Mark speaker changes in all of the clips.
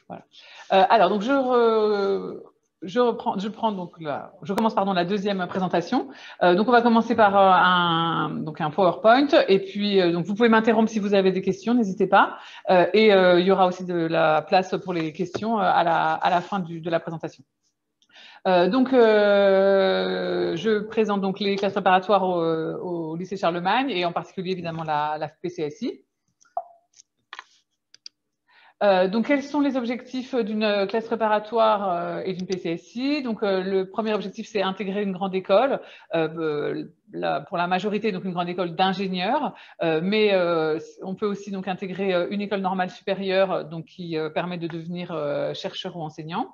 Speaker 1: Voilà. Alors, donc je commence la deuxième présentation. Donc, on va commencer par un PowerPoint. Et puis, donc, vous pouvez m'interrompre si vous avez des questions, n'hésitez pas. Et il y aura aussi de la place pour les questions à la fin de la présentation. Je présente donc les classes préparatoires au lycée Charlemagne et en particulier évidemment la PCSI. Donc, quels sont les objectifs d'une classe préparatoire et d'une PCSI? Donc, le premier objectif, c'est intégrer une grande école, pour la majorité, donc une grande école d'ingénieurs, mais on peut aussi donc intégrer une école normale supérieure, donc qui permet de devenir chercheur ou enseignant.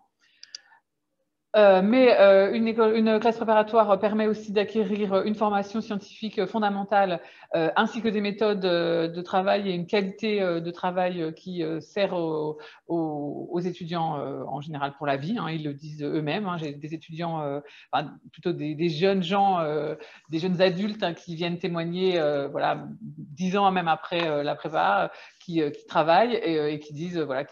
Speaker 1: Une classe préparatoire permet aussi d'acquérir une formation scientifique fondamentale ainsi que des méthodes de travail et une qualité de travail qui sert aux étudiants en général pour la vie. Hein, ils le disent eux-mêmes. Hein, j'ai des étudiants, plutôt des jeunes gens, des jeunes adultes qui viennent témoigner, voilà, 10 ans même après la prépa, qui travaillent et qui disent, voilà,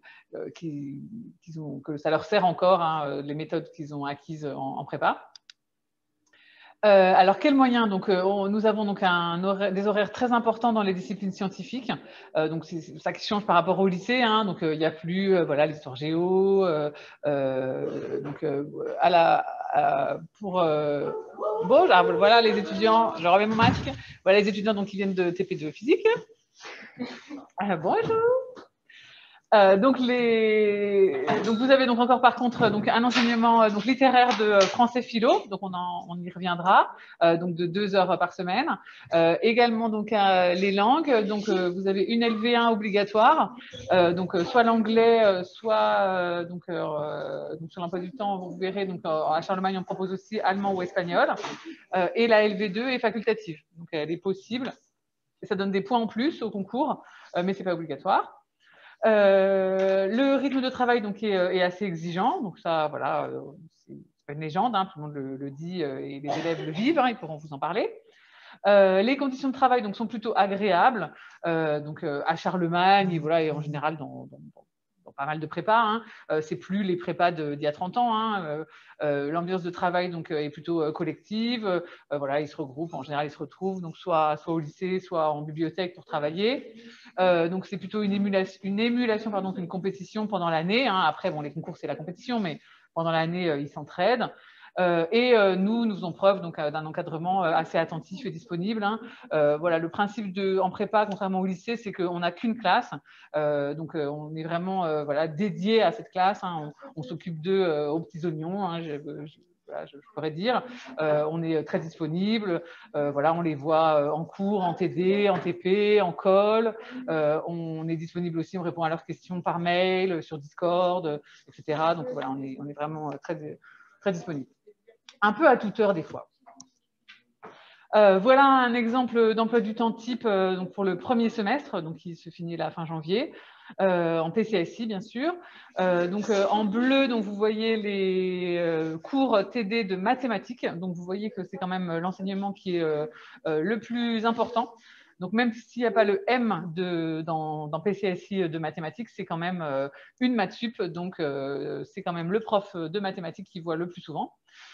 Speaker 1: que ça leur sert encore, hein, les méthodes qu'ils ont acquises en prépa. Alors, quels moyens? Donc, nous avons donc des horaires très importants dans les disciplines scientifiques. Donc, c'est ça qui change par rapport au lycée. Hein, donc, il n'y a plus voilà, l'histoire géo. Voilà les étudiants. Je remets mon masque. Voilà les étudiants donc, qui viennent de TP2 physique. Bonjour. Donc, vous avez donc encore par contre donc un enseignement littéraire de français philo, donc on y reviendra, donc de 2 heures par semaine. Également donc les langues, donc vous avez une LV1 obligatoire, donc soit l'anglais, soit sur l'emploi du temps, vous verrez donc à Charlemagne on propose aussi allemand ou espagnol, et la LV2 est facultative, donc elle est possible, et ça donne des points en plus au concours, mais c'est pas obligatoire. Le rythme de travail donc, est assez exigeant, donc ça, voilà, c'est pas une légende, hein, tout le monde le dit et les élèves le vivent, hein, ils pourront vous en parler. Les conditions de travail donc, sont plutôt agréables, à Charlemagne et, voilà, et en général dans pas mal de prépas. Hein. C'est plus les prépas d'il y a 30 ans. Hein. L'ambiance de travail donc, est plutôt collective. Voilà, ils se regroupent, en général, ils se retrouvent donc, soit au lycée, soit en bibliothèque pour travailler. Donc, c'est plutôt une émulation qu'une compétition pendant l'année. Hein. Après, bon, les concours, c'est la compétition, mais pendant l'année, ils s'entraident. Nous faisons preuve d'un encadrement assez attentif et disponible. Hein. Voilà, le principe en prépa, contrairement au lycée, c'est qu'on n'a qu'une classe. Donc, on est vraiment voilà, dédié à cette classe. Hein. On s'occupe d'eux aux petits oignons, hein, je pourrais dire. On est très disponible. Voilà, on les voit en cours, en TD, en TP, en call. On est disponible aussi, on répond à leurs questions par mail, sur Discord, etc. Donc, voilà, on est vraiment très, très disponible. Un peu à toute heure des fois. Voilà un exemple d'emploi du temps type donc pour le premier semestre, donc qui se finit la fin janvier, en PCSI bien sûr. En bleu, donc vous voyez les cours TD de mathématiques. Donc vous voyez que c'est quand même l'enseignement qui est le plus important. Donc même s'il n'y a pas le M dans PCSI de mathématiques, c'est quand même une maths sup. Donc c'est quand même le prof de mathématiques qui voit le plus souvent.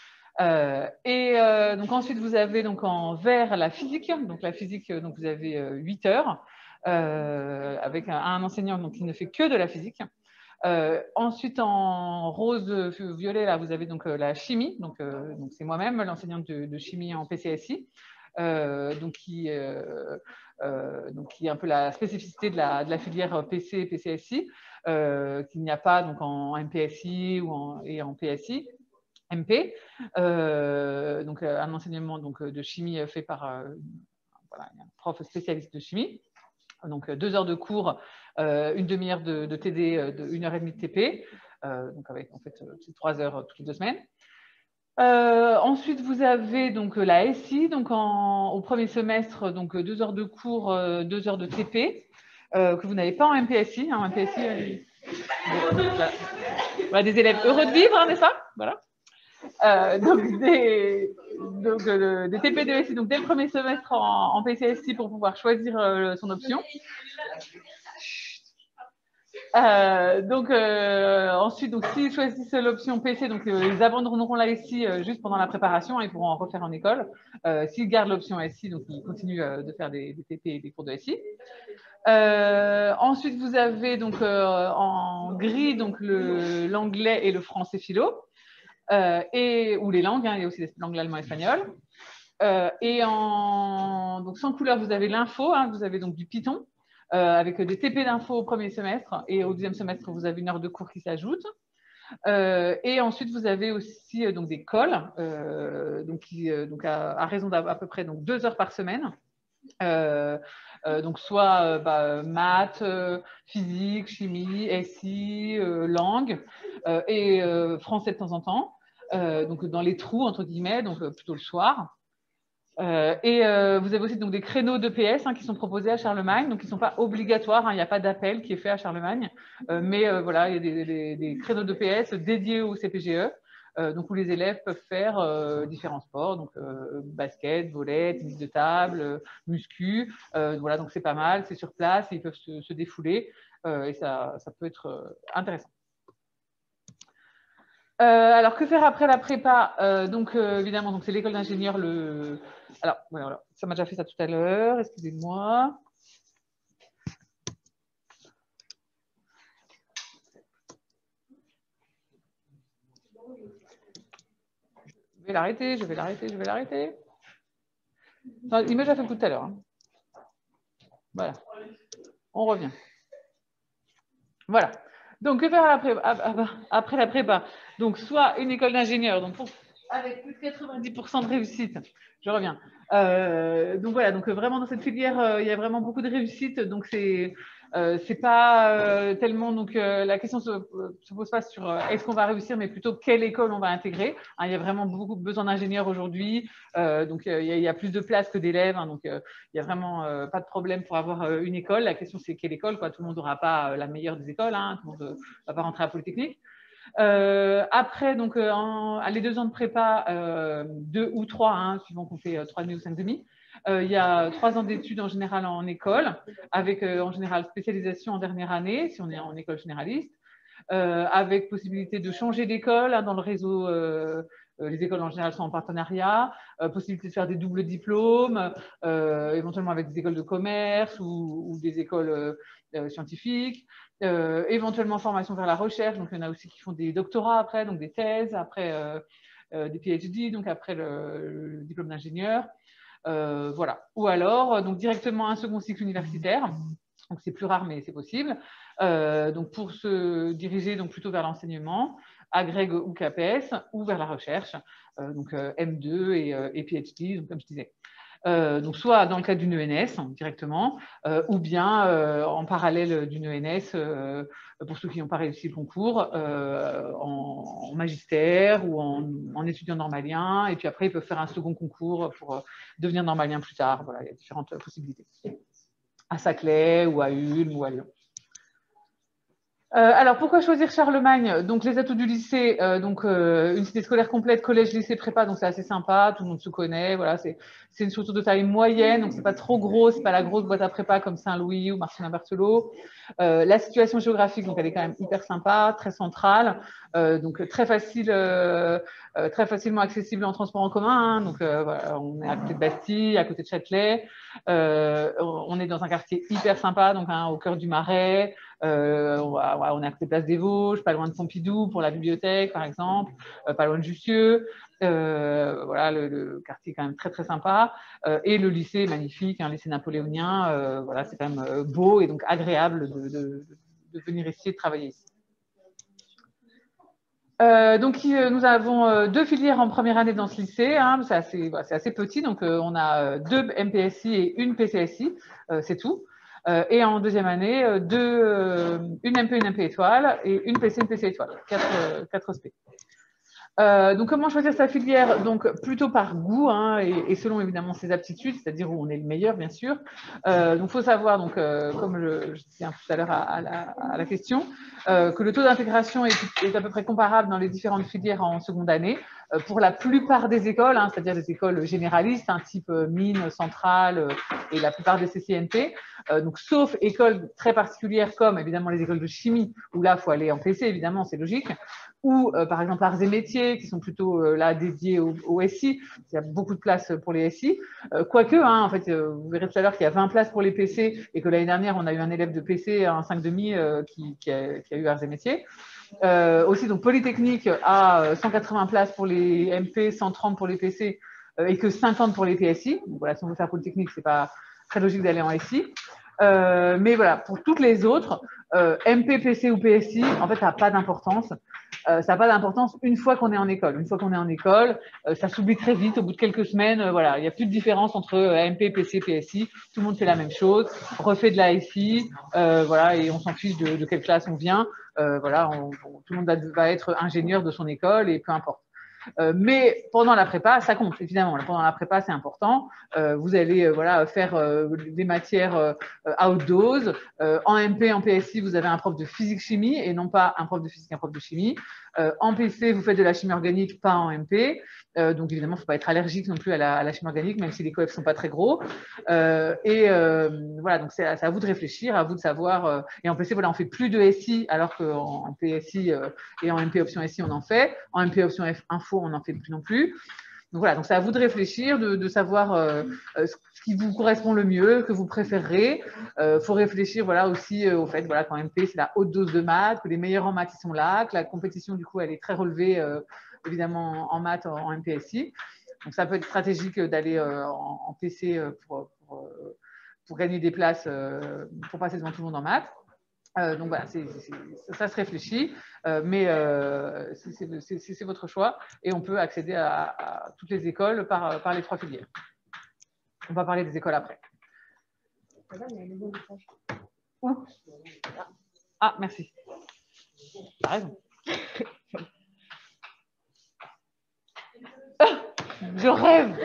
Speaker 1: Donc ensuite, vous avez donc en vert la physique. Donc la physique, donc vous avez 8 heures avec un enseignant donc, qui ne fait que de la physique. Ensuite, en rose violet, là, vous avez donc la chimie. Donc c'est moi-même, l'enseignante de chimie en PCSI, qui est un peu la spécificité de la filière PC et PCSI, qu'il n'y a pas donc en MPSI et en PSI. MP, un enseignement donc, de chimie fait par voilà, un prof spécialiste de chimie. Donc 2 heures de cours, une demi-heure de TD, 1h30 de TP, donc avec en fait 3 heures toutes les 2 semaines. Ensuite, vous avez donc la SI, donc au premier semestre, donc 2 heures de cours, 2 heures de TP, que vous n'avez pas en MPSI. Hein, en MPSI, voilà, des élèves heureux de vivre, hein, n'est-ce pas? Voilà. Des TP de SI, donc dès le premier semestre en PCSI pour pouvoir choisir son option. Ensuite, donc, s'ils choisissent l'option PC, donc, ils abandonneront la SI juste pendant la préparation, ils pourront en refaire en école. S'ils gardent l'option SI, donc ils continuent de faire des TP et des cours de SI. Ensuite, vous avez donc en gris donc l'anglais et le français philo, ou les langues, hein, il y a aussi l'anglais, allemand, espagnol. Donc sans couleur, vous avez l'info, hein, vous avez donc du Python, avec des TP d'info au premier semestre, et au deuxième semestre, vous avez une heure de cours qui s'ajoute. Et ensuite, vous avez aussi donc des cols, donc à raison d'à peu près donc 2 heures par semaine. Donc soit maths, physique, chimie, SI, langue, et français de temps en temps, donc dans les trous entre guillemets, donc plutôt le soir. Vous avez aussi donc des créneaux d'EPS qui sont proposés à Charlemagne, donc ils ne sont pas obligatoires, il n'y a pas d'appel qui est fait à Charlemagne, mais voilà, il y a des créneaux d'EPS dédiés au CPGE, donc où les élèves peuvent faire différents sports, donc basket, volley, tennis de table, muscu, voilà, donc c'est pas mal, c'est sur place, ils peuvent se défouler, et ça peut être intéressant. Alors, que faire après la prépa? Évidemment, donc c'est l'école d'ingénieur. Alors, voilà, ça m'a déjà fait ça tout à l'heure. Excusez-moi. Je vais l'arrêter. Enfin, il m'a déjà fait le coup tout à l'heure. Hein. Voilà. On revient. Voilà. Donc, que faire après la prépa? Donc, soit une école d'ingénieur, donc avec plus de 90% de réussite. Je reviens. Donc voilà, donc vraiment dans cette filière, il y a vraiment beaucoup de réussite. Donc c'est pas tellement la question se pose pas sur est-ce qu'on va réussir, mais plutôt quelle école on va intégrer. Hein, il y a vraiment beaucoup besoin d'ingénieurs aujourd'hui. Donc il y a plus de places que d'élèves. Hein, donc il y a vraiment pas de problème pour avoir une école. La question c'est quelle école, quoi. Tout le monde n'aura pas la meilleure des écoles. Hein, tout le monde va pas rentrer à Polytechnique. Après, donc, les 2 ans de prépa, 2 ou 3, hein, suivant qu'on fait 3,5 ou 5,5, il y a 3 ans d'études en général en école, avec en général spécialisation en dernière année, si on est en école généraliste, avec possibilité de changer d'école, hein, dans le réseau. Les écoles en général sont en partenariat, possibilité de faire des doubles diplômes, éventuellement avec des écoles de commerce ou des écoles scientifiques, éventuellement formation vers la recherche. Donc il y en a aussi qui font des doctorats après, donc des thèses, après des PhD, donc après le diplôme d'ingénieur. Voilà. Ou alors donc directement un second cycle universitaire. Donc c'est plus rare, mais c'est possible. Donc pour se diriger donc plutôt vers l'enseignement, agrég ou CAPES, ou vers la recherche, donc M2 et PhD, donc comme je disais. Donc soit dans le cadre d'une ENS directement, ou bien en parallèle d'une ENS, pour ceux qui n'ont pas réussi le concours, en magistère ou en étudiant normalien, et puis après ils peuvent faire un second concours pour devenir normalien plus tard. Voilà, il y a différentes possibilités. À Saclay ou à Ulm ou à Lyon. Alors, pourquoi choisir Charlemagne? Donc, les atouts du lycée, une cité scolaire complète, collège, lycée, prépa, donc c'est assez sympa, tout le monde se connaît, voilà, c'est une structure de taille moyenne, donc c'est pas trop gros, c'est pas la grosse boîte à prépa comme Saint-Louis ou Marcelin-Berthelot. La situation géographique, donc elle est quand même hyper sympa, très centrale, donc très facilement accessible en transport en commun, hein, donc voilà, on est à côté de Bastille, à côté de Châtelet, on est dans un quartier hyper sympa, donc au cœur du Marais. On est à côté de Place des Vosges, pas loin de Pompidou pour la bibliothèque, par exemple, pas loin de Jussieu. Voilà, le quartier est quand même très, très sympa. Et le lycée est magnifique, un lycée napoléonien. Voilà, c'est quand même beau et donc agréable de venir ici et de travailler ici. Nous avons 2 filières en première année dans ce lycée. Hein, c'est assez petit, donc on a 2 MPSI et une PCSI, c'est tout. Et en deuxième année, une MP, une MP étoile et une PC, une PC étoile. 4 SP. Donc, comment choisir sa filière? Donc, plutôt par goût, hein, et selon évidemment ses aptitudes, c'est-à-dire où on est le meilleur, bien sûr. Donc, il faut savoir, donc, comme je disais tout à l'heure à la question, que le taux d'intégration est à peu près comparable dans les différentes filières en seconde année. pour la plupart des écoles, hein, c'est-à-dire des écoles généralistes, hein, type mine, centrale et la plupart des CCNP. Donc, sauf écoles très particulières comme évidemment les écoles de chimie, où là, il faut aller en PC, évidemment, c'est logique, ou par exemple arts et métiers, qui sont plutôt là dédiés au SI. Il y a beaucoup de place pour les SI. Quoique, hein, en fait, vous verrez tout à l'heure qu'il y a 20 places pour les PC et que l'année dernière, on a eu un élève de PC, un 5,5, qui a eu arts et métiers. Aussi, donc Polytechnique a 180 places pour les MP, 130 pour les PC et que 50 pour les PSI. Donc voilà, si on veut faire Polytechnique, c'est pas très logique d'aller en SI. Mais voilà, pour toutes les autres, MP, PC ou PSI, en fait, ça n'a pas d'importance. Ça n'a pas d'importance une fois qu'on est en école. Une fois qu'on est en école, ça s'oublie très vite. Au bout de quelques semaines, voilà, il n'y a plus de différence entre MP, PC, PSI. Tout le monde fait la même chose, refait de la SI, voilà, et on s'en fiche de quelle classe on vient. Voilà, tout le monde va être ingénieur de son école et peu importe. Mais pendant la prépa, ça compte, évidemment. Pendant la prépa, c'est important. Vous allez voilà, faire des matières à haute dose. En MP, en PSI, vous avez un prof de physique-chimie et non pas un prof de physique, un prof de chimie. En PC, vous faites de la chimie organique, pas en MP. Donc, évidemment, il ne faut pas être allergique non plus à la chimie organique, même si les coefs ne sont pas très gros. Voilà, donc c'est à vous de réfléchir, à vous de savoir. Et en PC, voilà, on ne fait plus de SI, alors qu'en PSI et en MP option SI, on en fait. En MP option info, on n'en fait plus non plus. Donc voilà, donc c'est à vous de réfléchir, de savoir ce qui vous correspond le mieux, que vous préférez. Faut réfléchir voilà, aussi au fait voilà, qu'en MP, c'est la haute dose de maths, que les meilleurs en maths, ils sont là, que la compétition, du coup, elle est très relevée, évidemment, en maths, en MPSI. Donc ça peut être stratégique d'aller en PC pour gagner des places, pour passer devant tout le monde en maths. Donc voilà, ça se réfléchit, mais c'est votre choix et on peut accéder à toutes les écoles par les 3 filières. On va parler des écoles après. Où ? Ah, merci. T'as raison. Je rêve.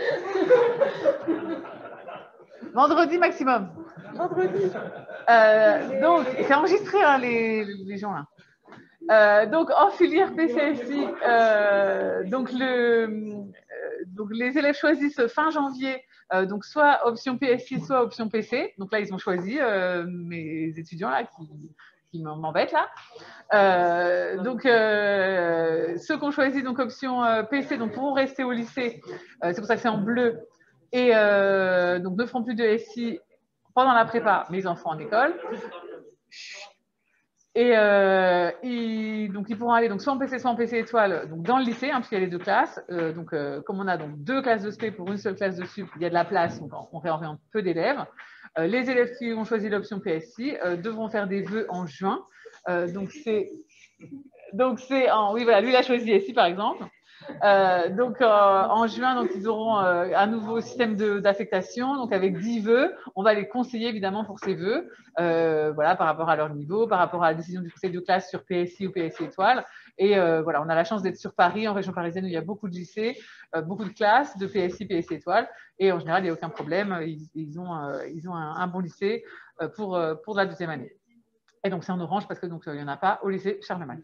Speaker 1: Vendredi maximum. Vendredi. Donc, c'est enregistré, hein, les gens là. Donc, en filière PCSI, donc les élèves choisissent fin janvier, donc soit option PSI, soit option PC. Donc là, ils ont choisi, mes étudiants là qui m'embêtent là. Donc, ceux qui ont choisi donc option PC donc pourront rester au lycée. C'est pour ça que c'est en bleu. Et donc ne feront plus de SI pendant la prépa, mais ils en font en école. Et donc ils pourront aller donc soit en PC étoile, donc dans le lycée, hein, puisqu'il y a les 2 classes. Donc comme on a donc 2 classes de SP pour une seule classe de sup, il y a de la place, donc on réoriente peu d'élèves. Les élèves qui ont choisi l'option PSI devront faire des vœux en juin. Donc c'est en oui voilà, lui il a choisi SI par exemple. Donc en juin, donc ils auront un nouveau système d'affectation, donc avec 10 vœux. On va les conseiller évidemment pour ces vœux, voilà, par rapport à leur niveau, par rapport à la décision du conseil de classe sur PSI ou PSI étoile. Et voilà, on a la chance d'être sur Paris, en région parisienne, où il y a beaucoup de lycées, beaucoup de classes de PSI, PSI étoile. Et en général, il n'y a aucun problème. Ils ont un bon lycée pour la 2e année. Et donc c'est en orange parce que donc il n'y en a pas au lycée Charlemagne.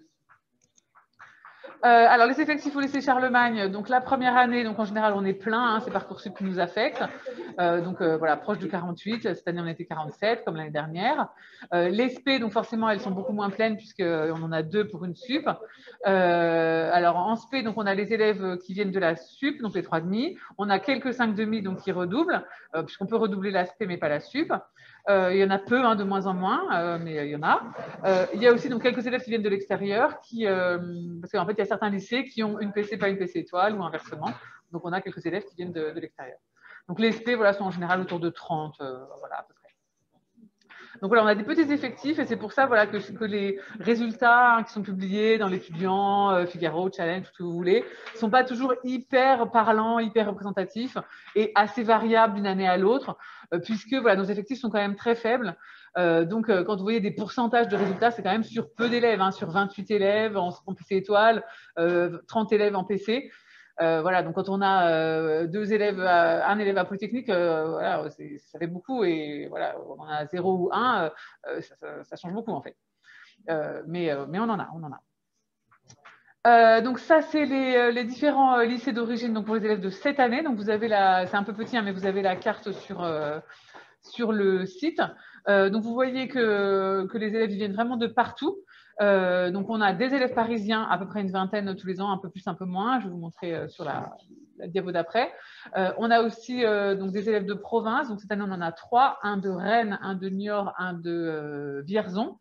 Speaker 1: Alors, les effectifs au lycée Charlemagne, donc la première année, donc en général, on est plein, hein, c'est Parcoursup qui nous affecte. Donc voilà, proche de 48. Cette année, on était 47, comme l'année dernière. Les SP, donc forcément, elles sont beaucoup moins pleines, puisqu'on en a 2 pour une sup. Alors, en SP, donc on a les élèves qui viennent de la sup, donc les 3,5. On a quelques 5,5, donc qui redoublent, puisqu'on peut redoubler la SP, mais pas la sup. Il y en a peu, hein, de moins en moins, mais il y en a. Il y a aussi donc, quelques élèves qui viennent de l'extérieur, parce qu'en fait, il y a certains lycées qui ont une PC, pas une PC étoile, ou inversement. Donc, on a quelques élèves qui viennent de l'extérieur. Donc, les SP voilà, sont en général autour de 30, voilà, à peu près. Donc voilà, on a des petits effectifs et c'est pour ça voilà, que les résultats qui sont publiés dans l'étudiant, Figaro, Challenge, tout ce que vous voulez, ne sont pas toujours hyper parlants, hyper représentatifs et assez variables d'une année à l'autre, puisque voilà, nos effectifs sont quand même très faibles. Donc, quand vous voyez des pourcentages de résultats, c'est quand même sur peu d'élèves, hein, sur 28 élèves en PC étoile, 30 élèves en PC. Voilà, donc quand on a 2 élèves, un élève à Polytechnique, voilà, ça fait beaucoup et voilà, on en a 0 ou 1, ça change beaucoup en fait. Mais on en a. Donc ça, c'est les différents lycées d'origine donc pour les élèves de cette année. Donc vous avez c'est un peu petit, hein, mais vous avez la carte sur le site. Donc vous voyez que les élèves viennent vraiment de partout. Donc on a des élèves parisiens, à peu près une vingtaine tous les ans, un peu plus, un peu moins. Je vais vous montrer sur la diapo d'après. On a aussi donc des élèves de province. Donc cette année, on en a 3, un de Rennes, un de Niort, un de Vierzon.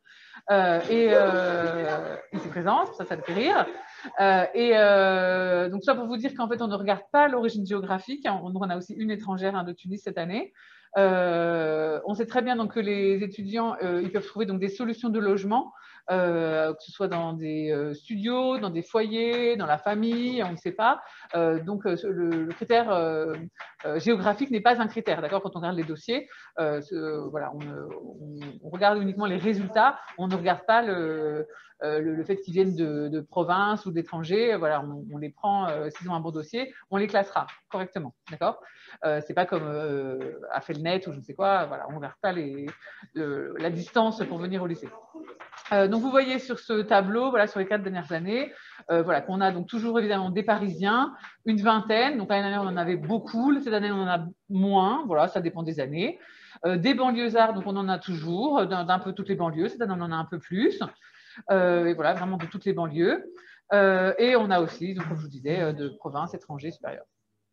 Speaker 1: Ils se présentent, ça le fait rire. Donc ça pour vous dire qu'en fait, on ne regarde pas l'origine géographique. On a aussi une étrangère de Tunis cette année. On sait très bien donc, que les étudiants ils peuvent trouver donc, des solutions de logement, que ce soit dans des studios, dans des foyers, dans la famille, on ne sait pas. Donc le critère géographique n'est pas un critère, d'accord. Quand on regarde les dossiers, voilà, on regarde uniquement les résultats, on ne regarde pas le fait qu'ils viennent de province ou d'étrangers. Voilà, on les prend, s'ils ont un bon dossier, on les classera correctement, d'accord. C'est pas comme à Felnet ou je ne sais quoi, voilà, on ne regarde pas la distance pour venir au lycée. Donc vous voyez sur ce tableau, voilà, sur les 4 dernières années, voilà, qu'on a donc toujours évidemment des Parisiens, une vingtaine. Donc l'année dernière on en avait beaucoup, cette année on en a moins, voilà, ça dépend des années. Des banlieusards, donc on en a toujours, d'un peu toutes les banlieues, cette année on en a un peu plus. Et voilà, vraiment de toutes les banlieues. Et on a aussi, donc, comme je vous disais, de provinces, étrangers, supérieurs.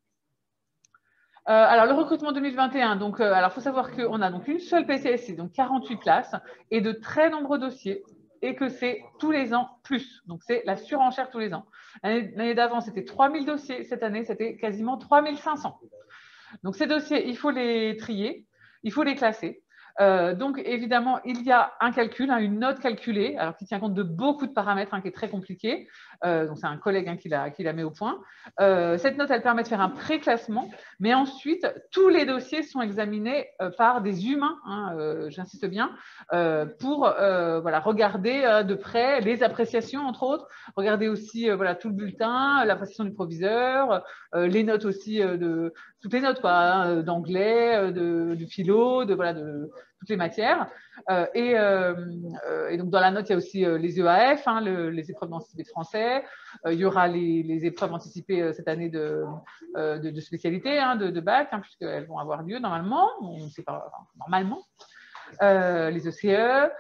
Speaker 1: Alors, le recrutement 2021, donc, alors, il faut savoir qu'on a donc une seule PCSI, donc 48 places, et de très nombreux dossiers, et que c'est tous les ans plus. Donc, c'est la surenchère tous les ans. L'année d'avant, c'était 3000 dossiers. Cette année, c'était quasiment 3500. Donc, ces dossiers, il faut les trier, il faut les classer. Donc, évidemment, il y a un calcul, une note calculée, alors qui tient compte de beaucoup de paramètres, qui est très compliqué. Donc, c'est un collègue qui la met au point. Cette note, elle permet de faire un pré-classement, mais ensuite, tous les dossiers sont examinés par des humains, j'insiste bien, pour voilà, regarder de près les appréciations, entre autres, regarder aussi voilà, tout le bulletin, l'appréciation du proviseur, les notes aussi toutes les notes d'anglais, de philo, voilà, de toutes les matières. Et donc, dans la note, il y a aussi les EAF, les épreuves anticipées de français. Il y aura les épreuves anticipées cette année de spécialité, de bac, puisqu'elles vont avoir lieu normalement. On ne sait pas, normalement. Les ECE.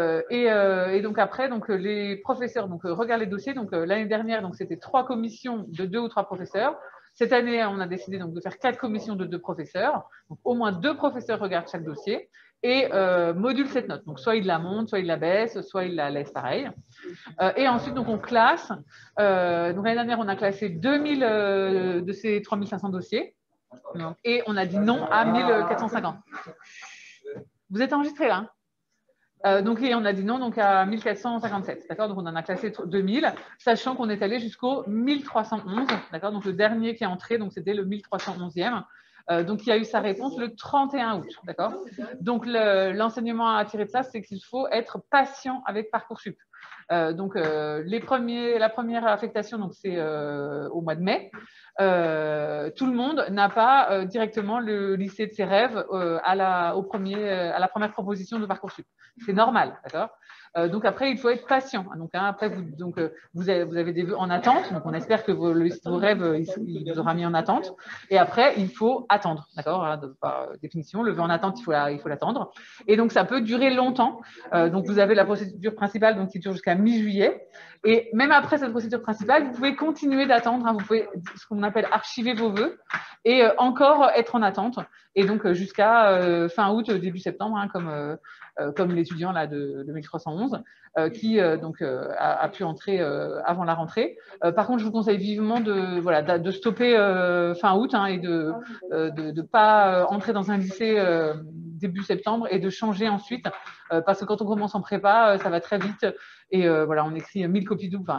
Speaker 1: Et donc après, donc, les professeurs regardent les dossiers. Donc l'année dernière, c'était 3 commissions de 2 ou 3 professeurs. Cette année, on a décidé donc de faire 4 commissions de 2 professeurs. Donc au moins 2 professeurs regardent chaque dossier et modulent cette note. Donc soit ils la montent, soit ils la baissent, soit ils la laissent pareil. Et ensuite, donc on classe. Donc l'année dernière, on a classé 2000 de ces 3500 dossiers. Et on a dit non à 1450. Vous êtes enregistré là, donc, et on a dit non donc à 1457, d'accord. Donc, on en a classé 2000, sachant qu'on est allé jusqu'au 1311, d'accord. Donc, le dernier qui est entré, donc c'était le 1311e. Donc, il y a eu sa réponse le 31 août, d'accord. Donc, l'enseignement à tirer de ça, c'est qu'il faut être patient avec Parcoursup. Donc, la première affectation, donc c'est au mois de mai. Tout le monde n'a pas directement le lycée de ses rêves à la première proposition de Parcoursup. C'est normal, d'accord. Donc après, il faut être patient. Donc après, vous avez des vœux en attente. Donc on espère que vos rêves, il vous aura mis en attente. Et après, il faut attendre, d'accord. Par définition, le vœu en attente, il faut l'attendre. Et donc ça peut durer longtemps. Donc vous avez la procédure principale, donc qui dure jusqu'à mi-juillet. Et même après cette procédure principale, vous pouvez continuer d'attendre. Vous pouvez ce qu'on appelle archiver vos vœux et encore être en attente. Et donc jusqu'à fin août, début septembre, comme l'étudiant là de 1311 qui a pu entrer avant la rentrée. Par contre, je vous conseille vivement de stopper fin août et de pas entrer dans un lycée début septembre et de changer ensuite parce que quand on commence en prépa, ça va très vite et voilà, on écrit 1000 copies doubles,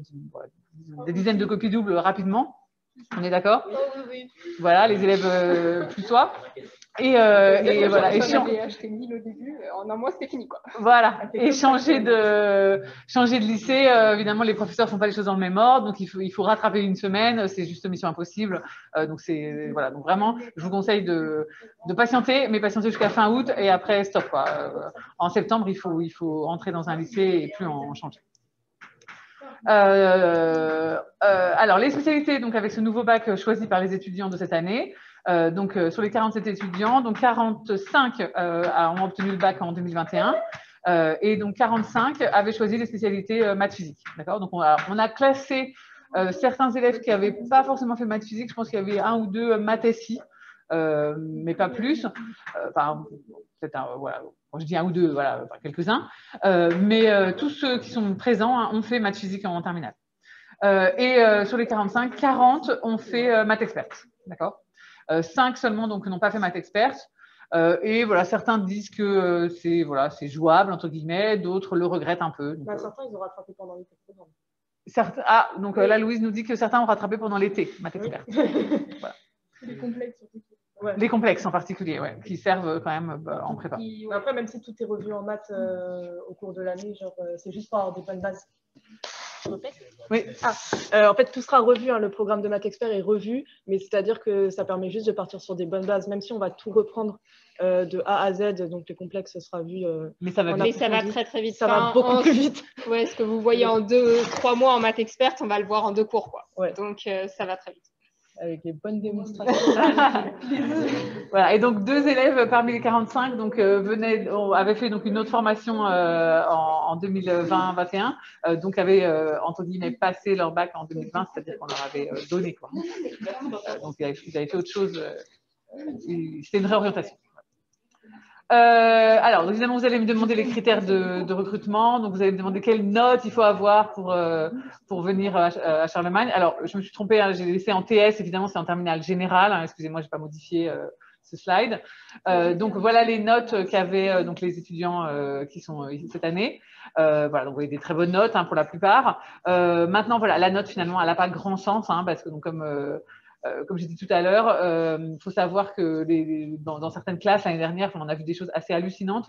Speaker 1: des dizaines de copies doubles rapidement. On est d'accord?
Speaker 2: Oui.
Speaker 1: Voilà, les élèves plus soi. Et voilà.
Speaker 2: J'avais acheté 1000 au début, en un mois c'était fini quoi.
Speaker 1: Voilà. Et changer de lycée, évidemment les professeurs font pas les choses dans le même ordre, donc il faut rattraper une semaine, c'est juste mission impossible. Donc c'est voilà, donc vraiment, je vous conseille de patienter, mais patienter jusqu'à fin août et après stop quoi. En septembre, il faut entrer dans un lycée et plus en changer. Alors, les spécialités, donc avec ce nouveau bac choisi par les étudiants de cette année, donc sur les 47 étudiants, donc 45 ont obtenu le bac en 2021 et donc 45 avaient choisi les spécialités maths physique. D'accord. Donc, on a classé certains élèves qui n'avaient pas forcément fait maths physique. Je pense qu'il y avait un ou deux maths SI, mais pas plus. Enfin, peut-être voilà. Je dis un ou deux, voilà, enfin, quelques-uns. Mais tous ceux qui sont présents ont fait maths physique en terminale. Sur les 45, 40 ont fait maths expert. D'accord. 5 seulement donc n'ont pas fait maths expert. Et voilà, certains disent que c'est jouable, entre guillemets, d'autres le regrettent un peu. Donc,
Speaker 3: certains, ils ont rattrapé pendant l'été.
Speaker 1: Donc là, Louise nous dit que certains ont rattrapé pendant l'été, maths expert. Voilà.
Speaker 2: Les complexes, surtout.
Speaker 1: Ouais. Les complexes en particulier, ouais, qui servent quand même en prépa.
Speaker 3: Après, même si tout est revu en maths au cours de l'année, c'est juste pour avoir des bonnes bases.
Speaker 1: Oui.
Speaker 3: En fait, tout sera revu, hein, le programme de maths expert est revu, mais c'est-à-dire que ça permet juste de partir sur des bonnes bases, même si on va tout reprendre de A à Z, donc les complexes, ce sera vu.
Speaker 1: Mais ça va
Speaker 4: très très vite.
Speaker 3: Ça va beaucoup plus vite.
Speaker 4: Ouais, ce que vous voyez en 2-3 mois en maths expert, on va le voir en 2 cours, quoi.
Speaker 3: Ouais.
Speaker 4: Donc ça va très vite.
Speaker 3: Avec les bonnes démonstrations.
Speaker 1: Voilà. Et donc 2 élèves parmi les 45 donc, avaient fait donc, une autre formation en 2020-21, donc avaient entre guillemets passé leur bac en 2020, c'est-à-dire qu'on leur avait donné. Quoi. Donc ils avaient fait autre chose. C'était une réorientation. Alors, évidemment, vous allez me demander les critères de recrutement. Donc, vous allez me demander quelle note il faut avoir pour venir à Charlemagne. Alors, je me suis trompée, hein, j'ai laissé en TS, évidemment, c'est en terminale générale. Hein, excusez-moi, je n'ai pas modifié ce slide. Donc, voilà les notes qu'avaient donc, les étudiants qui sont ici cette année. Voilà, donc vous voyez des très bonnes notes hein, pour la plupart. Maintenant, voilà, la note, finalement, elle n'a pas grand sens, hein, parce que donc, comme j'ai dit tout à l'heure, il faut savoir que dans certaines classes l'année dernière, on a vu des choses assez hallucinantes,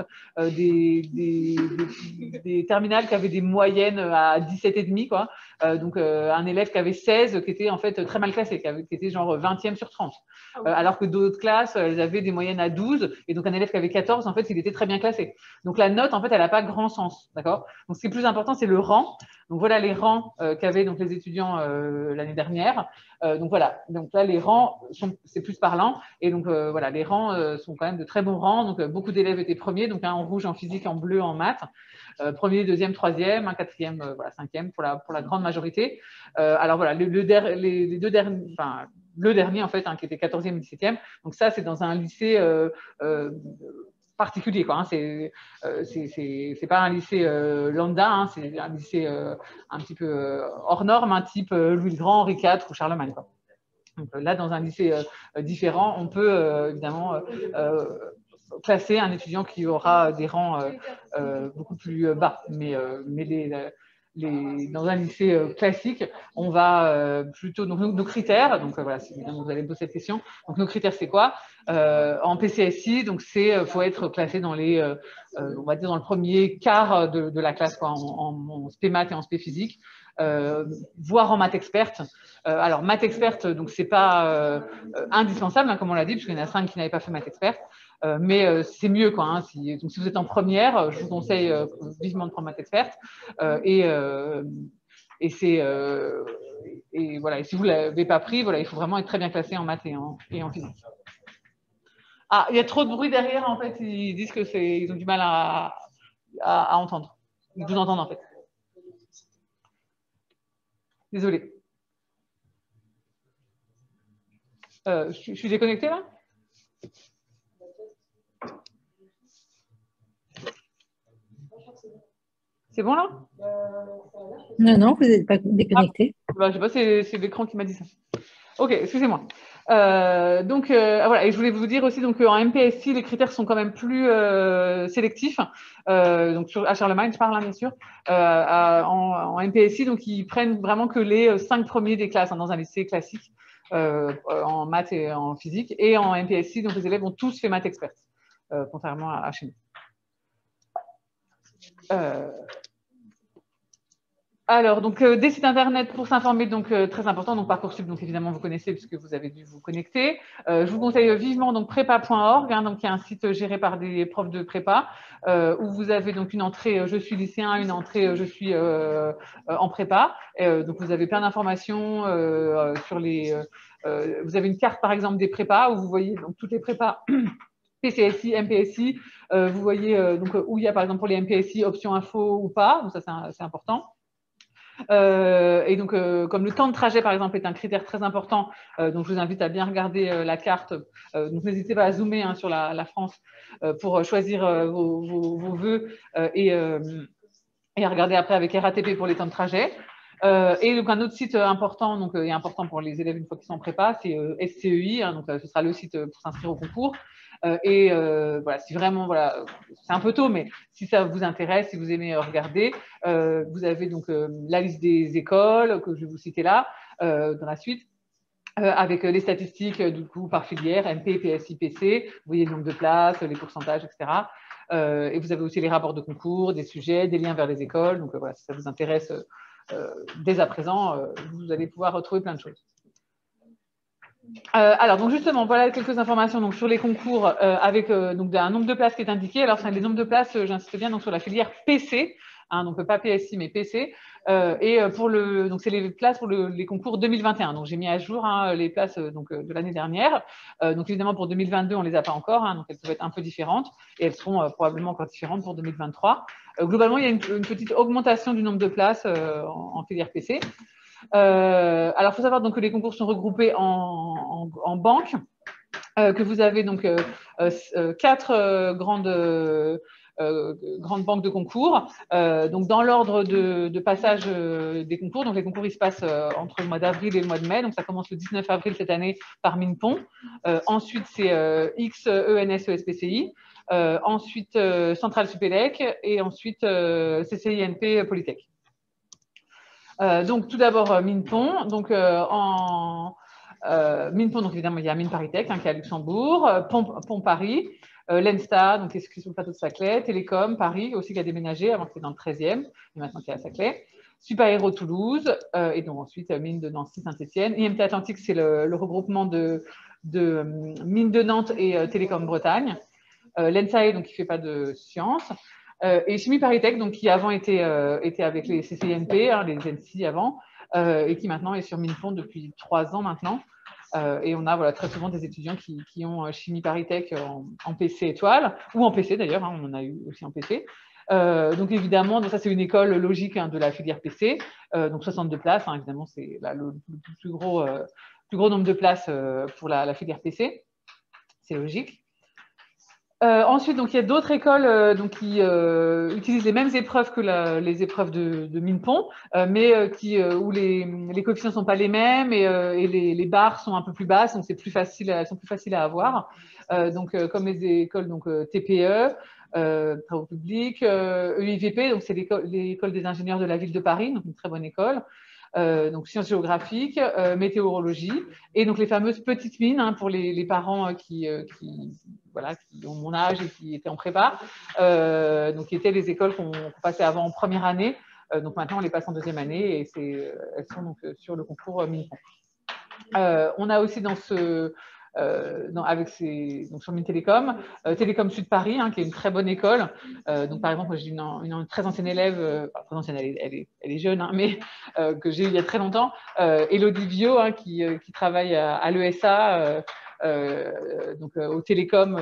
Speaker 1: des terminales qui avaient des moyennes à 17,5, quoi. Donc, un élève qui avait 16, qui était en fait très mal classé, qui était genre 20e sur 30. Alors que d'autres classes, elles avaient des moyennes à 12, et donc un élève qui avait 14, en fait, il était très bien classé. Donc, la note, en fait, elle n'a pas grand sens, d'accord. Donc, ce qui est plus important, c'est le rang. Donc, voilà les rangs qu'avaient donc les étudiants l'année dernière. Donc voilà, donc là les rangs c'est plus parlant et donc voilà, les rangs sont quand même de très bons rangs. Donc beaucoup d'élèves étaient premiers, donc un en rouge en physique, en bleu en maths, premier, deuxième, troisième, un quatrième, voilà, cinquième pour la grande majorité. Alors voilà, les deux derniers, enfin le dernier en fait, hein, qui était 14e et 17e. Donc ça c'est dans un lycée particulier, quoi. Hein. C'est pas un lycée lambda, hein, c'est un lycée un petit peu hors norme, un type Louis le Grand, Henri IV ou Charlemagne, quoi. Donc là, dans un lycée différent, on peut évidemment classer un étudiant qui aura des rangs beaucoup plus bas. Mais dans un lycée classique, on va plutôt… Donc, nos critères, donc voilà, si vous allez poser cette question. Donc, nos critères, c'est quoi? En PCSI, donc faut être classé dans on va dire dans le premier quart de la classe, quoi, en spé maths et en spé physique. Voire en maths experte. Alors, maths experte, donc c'est pas indispensable, hein, comme on l'a dit, puisqu'il y en a 5 qui n'avaient pas fait maths experte. Mais c'est mieux, quoi. Hein, donc, si vous êtes en première, je vous conseille vivement de prendre maths experte. Et voilà. Et si vous ne l'avez pas pris, voilà, il faut vraiment être très bien classé en maths et en physique. Ah, il y a trop de bruit derrière, en fait. Ils disent ils ont du mal à entendre. Ils vous entendent, en fait. Désolée. Je suis déconnectée, là? C'est bon, là?
Speaker 5: Non, vous n'êtes pas déconnecté.
Speaker 1: Je sais pas, c'est l'écran qui m'a dit ça. Ok, excusez-moi. Donc, voilà, et je voulais vous dire aussi donc, en MPSI, les critères sont quand même plus sélectifs. Donc, à Charlemagne, je parle, hein, bien sûr. En MPSI, donc, ils prennent vraiment que les 5 premiers des classes, hein, dans un lycée classique, en maths et en physique. Et en MPSI, donc, les élèves ont tous fait maths expert, contrairement à chez nous. Alors, donc, des sites internet pour s'informer, donc très important. Donc, Parcoursup, donc évidemment, vous connaissez puisque vous avez dû vous connecter. Je vous conseille vivement donc prépa.org, hein, donc il y a un site géré par des profs de prépa où vous avez donc une entrée je suis lycéen, une entrée je suis en prépa. Donc, vous avez plein d'informations sur les. Vous avez une carte par exemple des prépas où vous voyez donc toutes les prépas. PCSI, MPSI, vous voyez donc où il y a par exemple pour les MPSI option info ou pas, donc ça c'est important. Et donc, comme le temps de trajet, par exemple, est un critère très important, donc je vous invite à bien regarder la carte. Donc, n'hésitez pas à zoomer hein, sur la France pour choisir vos vœux et à regarder après avec RATP pour les temps de trajet. Et donc, un autre site important, donc, et important pour les élèves une fois qu'ils sont en prépa, c'est SCEI. Hein, donc, ce sera le site pour s'inscrire au concours. Voilà, si vraiment, voilà, c'est un peu tôt, mais si ça vous intéresse, si vous aimez regarder, vous avez donc la liste des écoles que je vais vous citer là, dans la suite. Avec les statistiques du coup par filière, MP, PSI, PC, vous voyez le nombre de places, les pourcentages, etc. Et vous avez aussi les rapports de concours, des sujets, des liens vers les écoles. Donc voilà, si ça vous intéresse dès à présent, vous allez pouvoir retrouver plein de choses. Alors, donc justement, voilà quelques informations donc, sur les concours avec donc, un nombre de places qui est indiqué. Alors, les nombres de places, j'insiste bien donc, sur la filière PC, hein, donc pas PSI, mais PC. Donc, c'est les places pour les concours 2021. Donc, j'ai mis à jour hein, les places donc, de l'année dernière. Donc, évidemment, pour 2022, on ne les a pas encore. Hein, donc, elles peuvent être un peu différentes et elles seront probablement encore différentes pour 2023. Globalement, il y a une petite augmentation du nombre de places en filière PC. Alors, il faut savoir donc, que les concours sont regroupés en banques, que vous avez donc 4 grandes banques de concours. Donc, dans l'ordre de passage des concours, donc les concours ils se passent entre le mois d'avril et le mois de mai. Donc, ça commence le 19 avril cette année par Minpon. Ensuite, c'est XENS ESPCI. Ensuite, Centrale Supélec et ensuite CCINP Polytech. Donc, tout d'abord, Minpon. Donc, Minpon, donc évidemment, il y a Mines Paris-Tech hein, qui est à Luxembourg, Pont Paris, l'ENSTA, donc qui est sur le plateau de Saclay, Télécom Paris, aussi qui a déménagé avant qu'il était dans le 13e, et maintenant qui est à Saclay, Supaéro Toulouse, et donc ensuite Mines de Nancy, Saint-Etienne. IMT Atlantique, c'est le regroupement de Mines de Nantes et Télécom Bretagne. L'ENSAE, donc qui ne fait pas de sciences. Et Chimie Paris-Tech, donc qui avant était avec les CCINP, hein, les NC avant, et qui maintenant est sur Minpon depuis 3 ans maintenant. Et on a voilà, très souvent des étudiants qui ont Chimie Paris-Tech en PC étoile, ou en PC d'ailleurs, hein, on en a eu aussi en PC. Donc évidemment, donc ça c'est une école logique hein, de la filière PC, donc 62 places, hein, évidemment c'est le plus gros nombre de places pour la filière PC, c'est logique. Ensuite, donc, il y a d'autres écoles donc, qui utilisent les mêmes épreuves que les épreuves de Minpon, mais où les coefficients ne sont pas les mêmes et les barres sont un peu plus basses, donc elles sont plus faciles à avoir. Donc, comme les écoles donc, TPE, travaux publics, EIVP, donc c'est l'école des ingénieurs de la ville de Paris, donc une très bonne école. Donc sciences géographiques, météorologie, et donc les fameuses petites mines hein, pour les parents qui ont mon âge et qui étaient en prépa, donc qui étaient les écoles qu'on passait avant en première année. Donc maintenant, on les passe en deuxième année et elles sont donc sur le concours Minpon. On a aussi dans donc sur Mines Télécom, Télécom Sud Paris, hein, qui est une très bonne école. Donc par exemple, j'ai une très ancienne élève, très ancienne, elle est jeune, hein, mais que j'ai eu il y a très longtemps, Élodie Viau, hein, qui travaille à l'ESA, donc au Télécom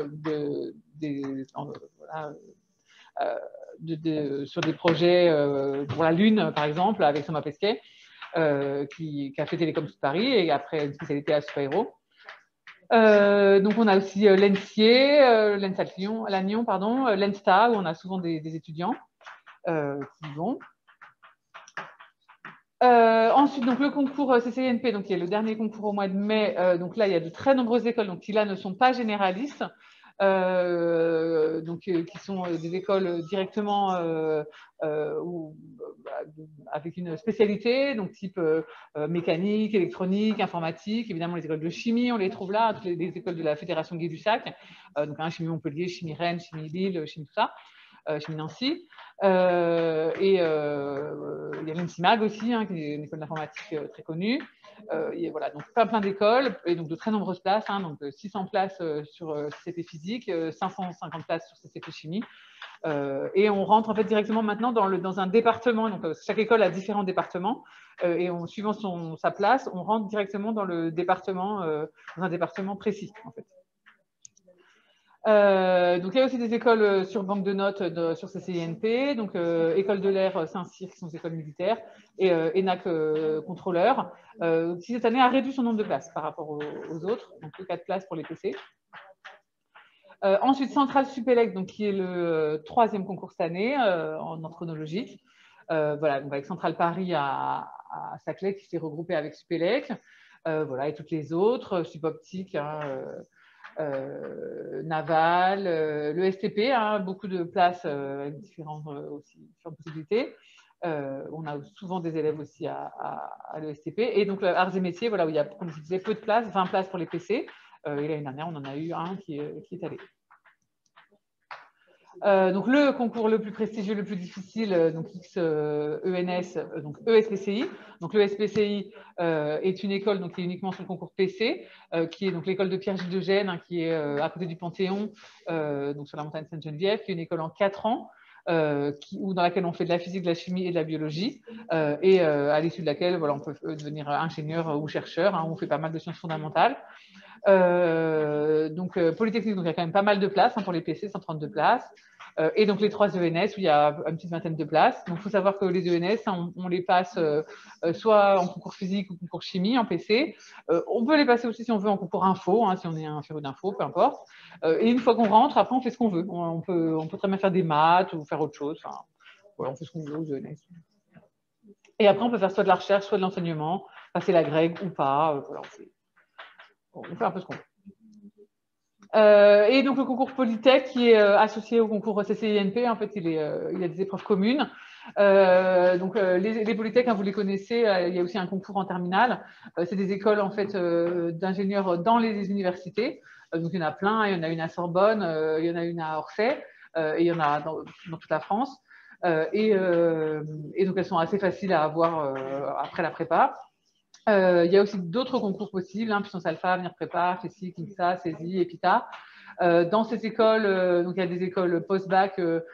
Speaker 1: sur des projets pour la Lune, par exemple, avec Thomas Pesquet, qui a fait Télécom Sud Paris et après une spécialité à Supaéro. Donc, on a aussi l'ENSIE, l'ENSA Lannion, pardon, l'ENSTA, où on a souvent des étudiants qui vont. Ensuite, donc, le concours CCINP, donc, qui est le dernier concours au mois de mai. Donc là, il y a de très nombreuses écoles donc, qui là ne sont pas généralistes. Donc, qui sont des écoles directement avec une spécialité, donc type mécanique, électronique, informatique. Évidemment, les écoles de chimie, on les trouve là, toutes les écoles de la Fédération Gay-Lussac, donc chimie Montpellier, chimie Rennes, chimie Lille, chimie tout ça. Chimie Nancy. Il y y a l'INSIMAG aussi, hein, qui est une école d'informatique très connue. Voilà, donc plein d'écoles et donc de très nombreuses places, hein, donc 600 places sur CCP physique, 550 places sur CCP chimie. Et on rentre en fait directement maintenant dans un département. Donc chaque école a différents départements et suivant sa place, on rentre directement dans le département, dans un département précis en fait. Donc il y a aussi des écoles sur banque de notes sur CCINP, donc École de l'air Saint-Cyr qui sont des écoles militaires et ENAC contrôleur, qui cette année a réduit son nombre de places par rapport aux autres, donc 4 places pour les PC. Ensuite, Centrale Supélec, donc, qui est le 3e concours cette année en chronologique. Voilà, donc avec Centrale Paris à Saclay qui s'est regroupé avec Supélec. Voilà, et toutes les autres, Suboptique, hein, Naval, le STP, hein, beaucoup de places avec différentes possibilités. On a souvent des élèves aussi à l'ESTP. Et donc, Arts et Métiers, voilà, où il y a, comme je disais, peu de places, 20 places pour les PC. Et l'année dernière, on en a eu un qui est allé. Donc, le concours le plus prestigieux, le plus difficile, donc XENS, donc ESPCI. Donc, l'ESPCI est une école donc, qui est uniquement sur le concours PC, qui est donc l'école de Pierre-Gilles de Gênes, hein, qui est à côté du Panthéon, donc sur la montagne Sainte-Geneviève, qui est une école en 4 ans. Dans laquelle on fait de la physique, de la chimie et de la biologie, et à l'issue de laquelle voilà, on peut devenir ingénieur ou chercheur, hein, on fait pas mal de sciences fondamentales. Donc Polytechnique, donc il y a quand même pas mal de places, hein, pour les PC, 132 places. Et donc les 3 ENS où il y a une petite vingtaine de places. Donc il faut savoir que les ENS, hein, on les passe soit en concours physique ou concours chimie en PC. On peut les passer aussi si on veut en concours info, hein, si on est un féru d'info, peu importe. Et une fois qu'on rentre, après on fait ce qu'on veut. On peut très bien faire des maths ou faire autre chose. Enfin, voilà, on fait ce qu'on veut aux ENS. Et après on peut faire soit de la recherche, soit de l'enseignement, passer la grecque ou pas. Voilà, on fait un peu ce qu'on veut. Et donc le concours Polytech qui est associé au concours CCINP, en fait il y a des épreuves communes. Donc les Polytech, hein, vous les connaissez, il y a aussi un concours en terminale. C'est des écoles en fait d'ingénieurs dans les universités. Donc il y en a plein, il y en a une à Sorbonne, il y en a une à Orsay, et il y en a dans toute la France. Et donc elles sont assez faciles à avoir après la prépa. Il y a aussi d'autres concours possibles, hein, Puissance Alpha, Avenir Prépa, FESI, KINSA, CESI, EPITA. Dans ces écoles, donc il y a des écoles post-bac,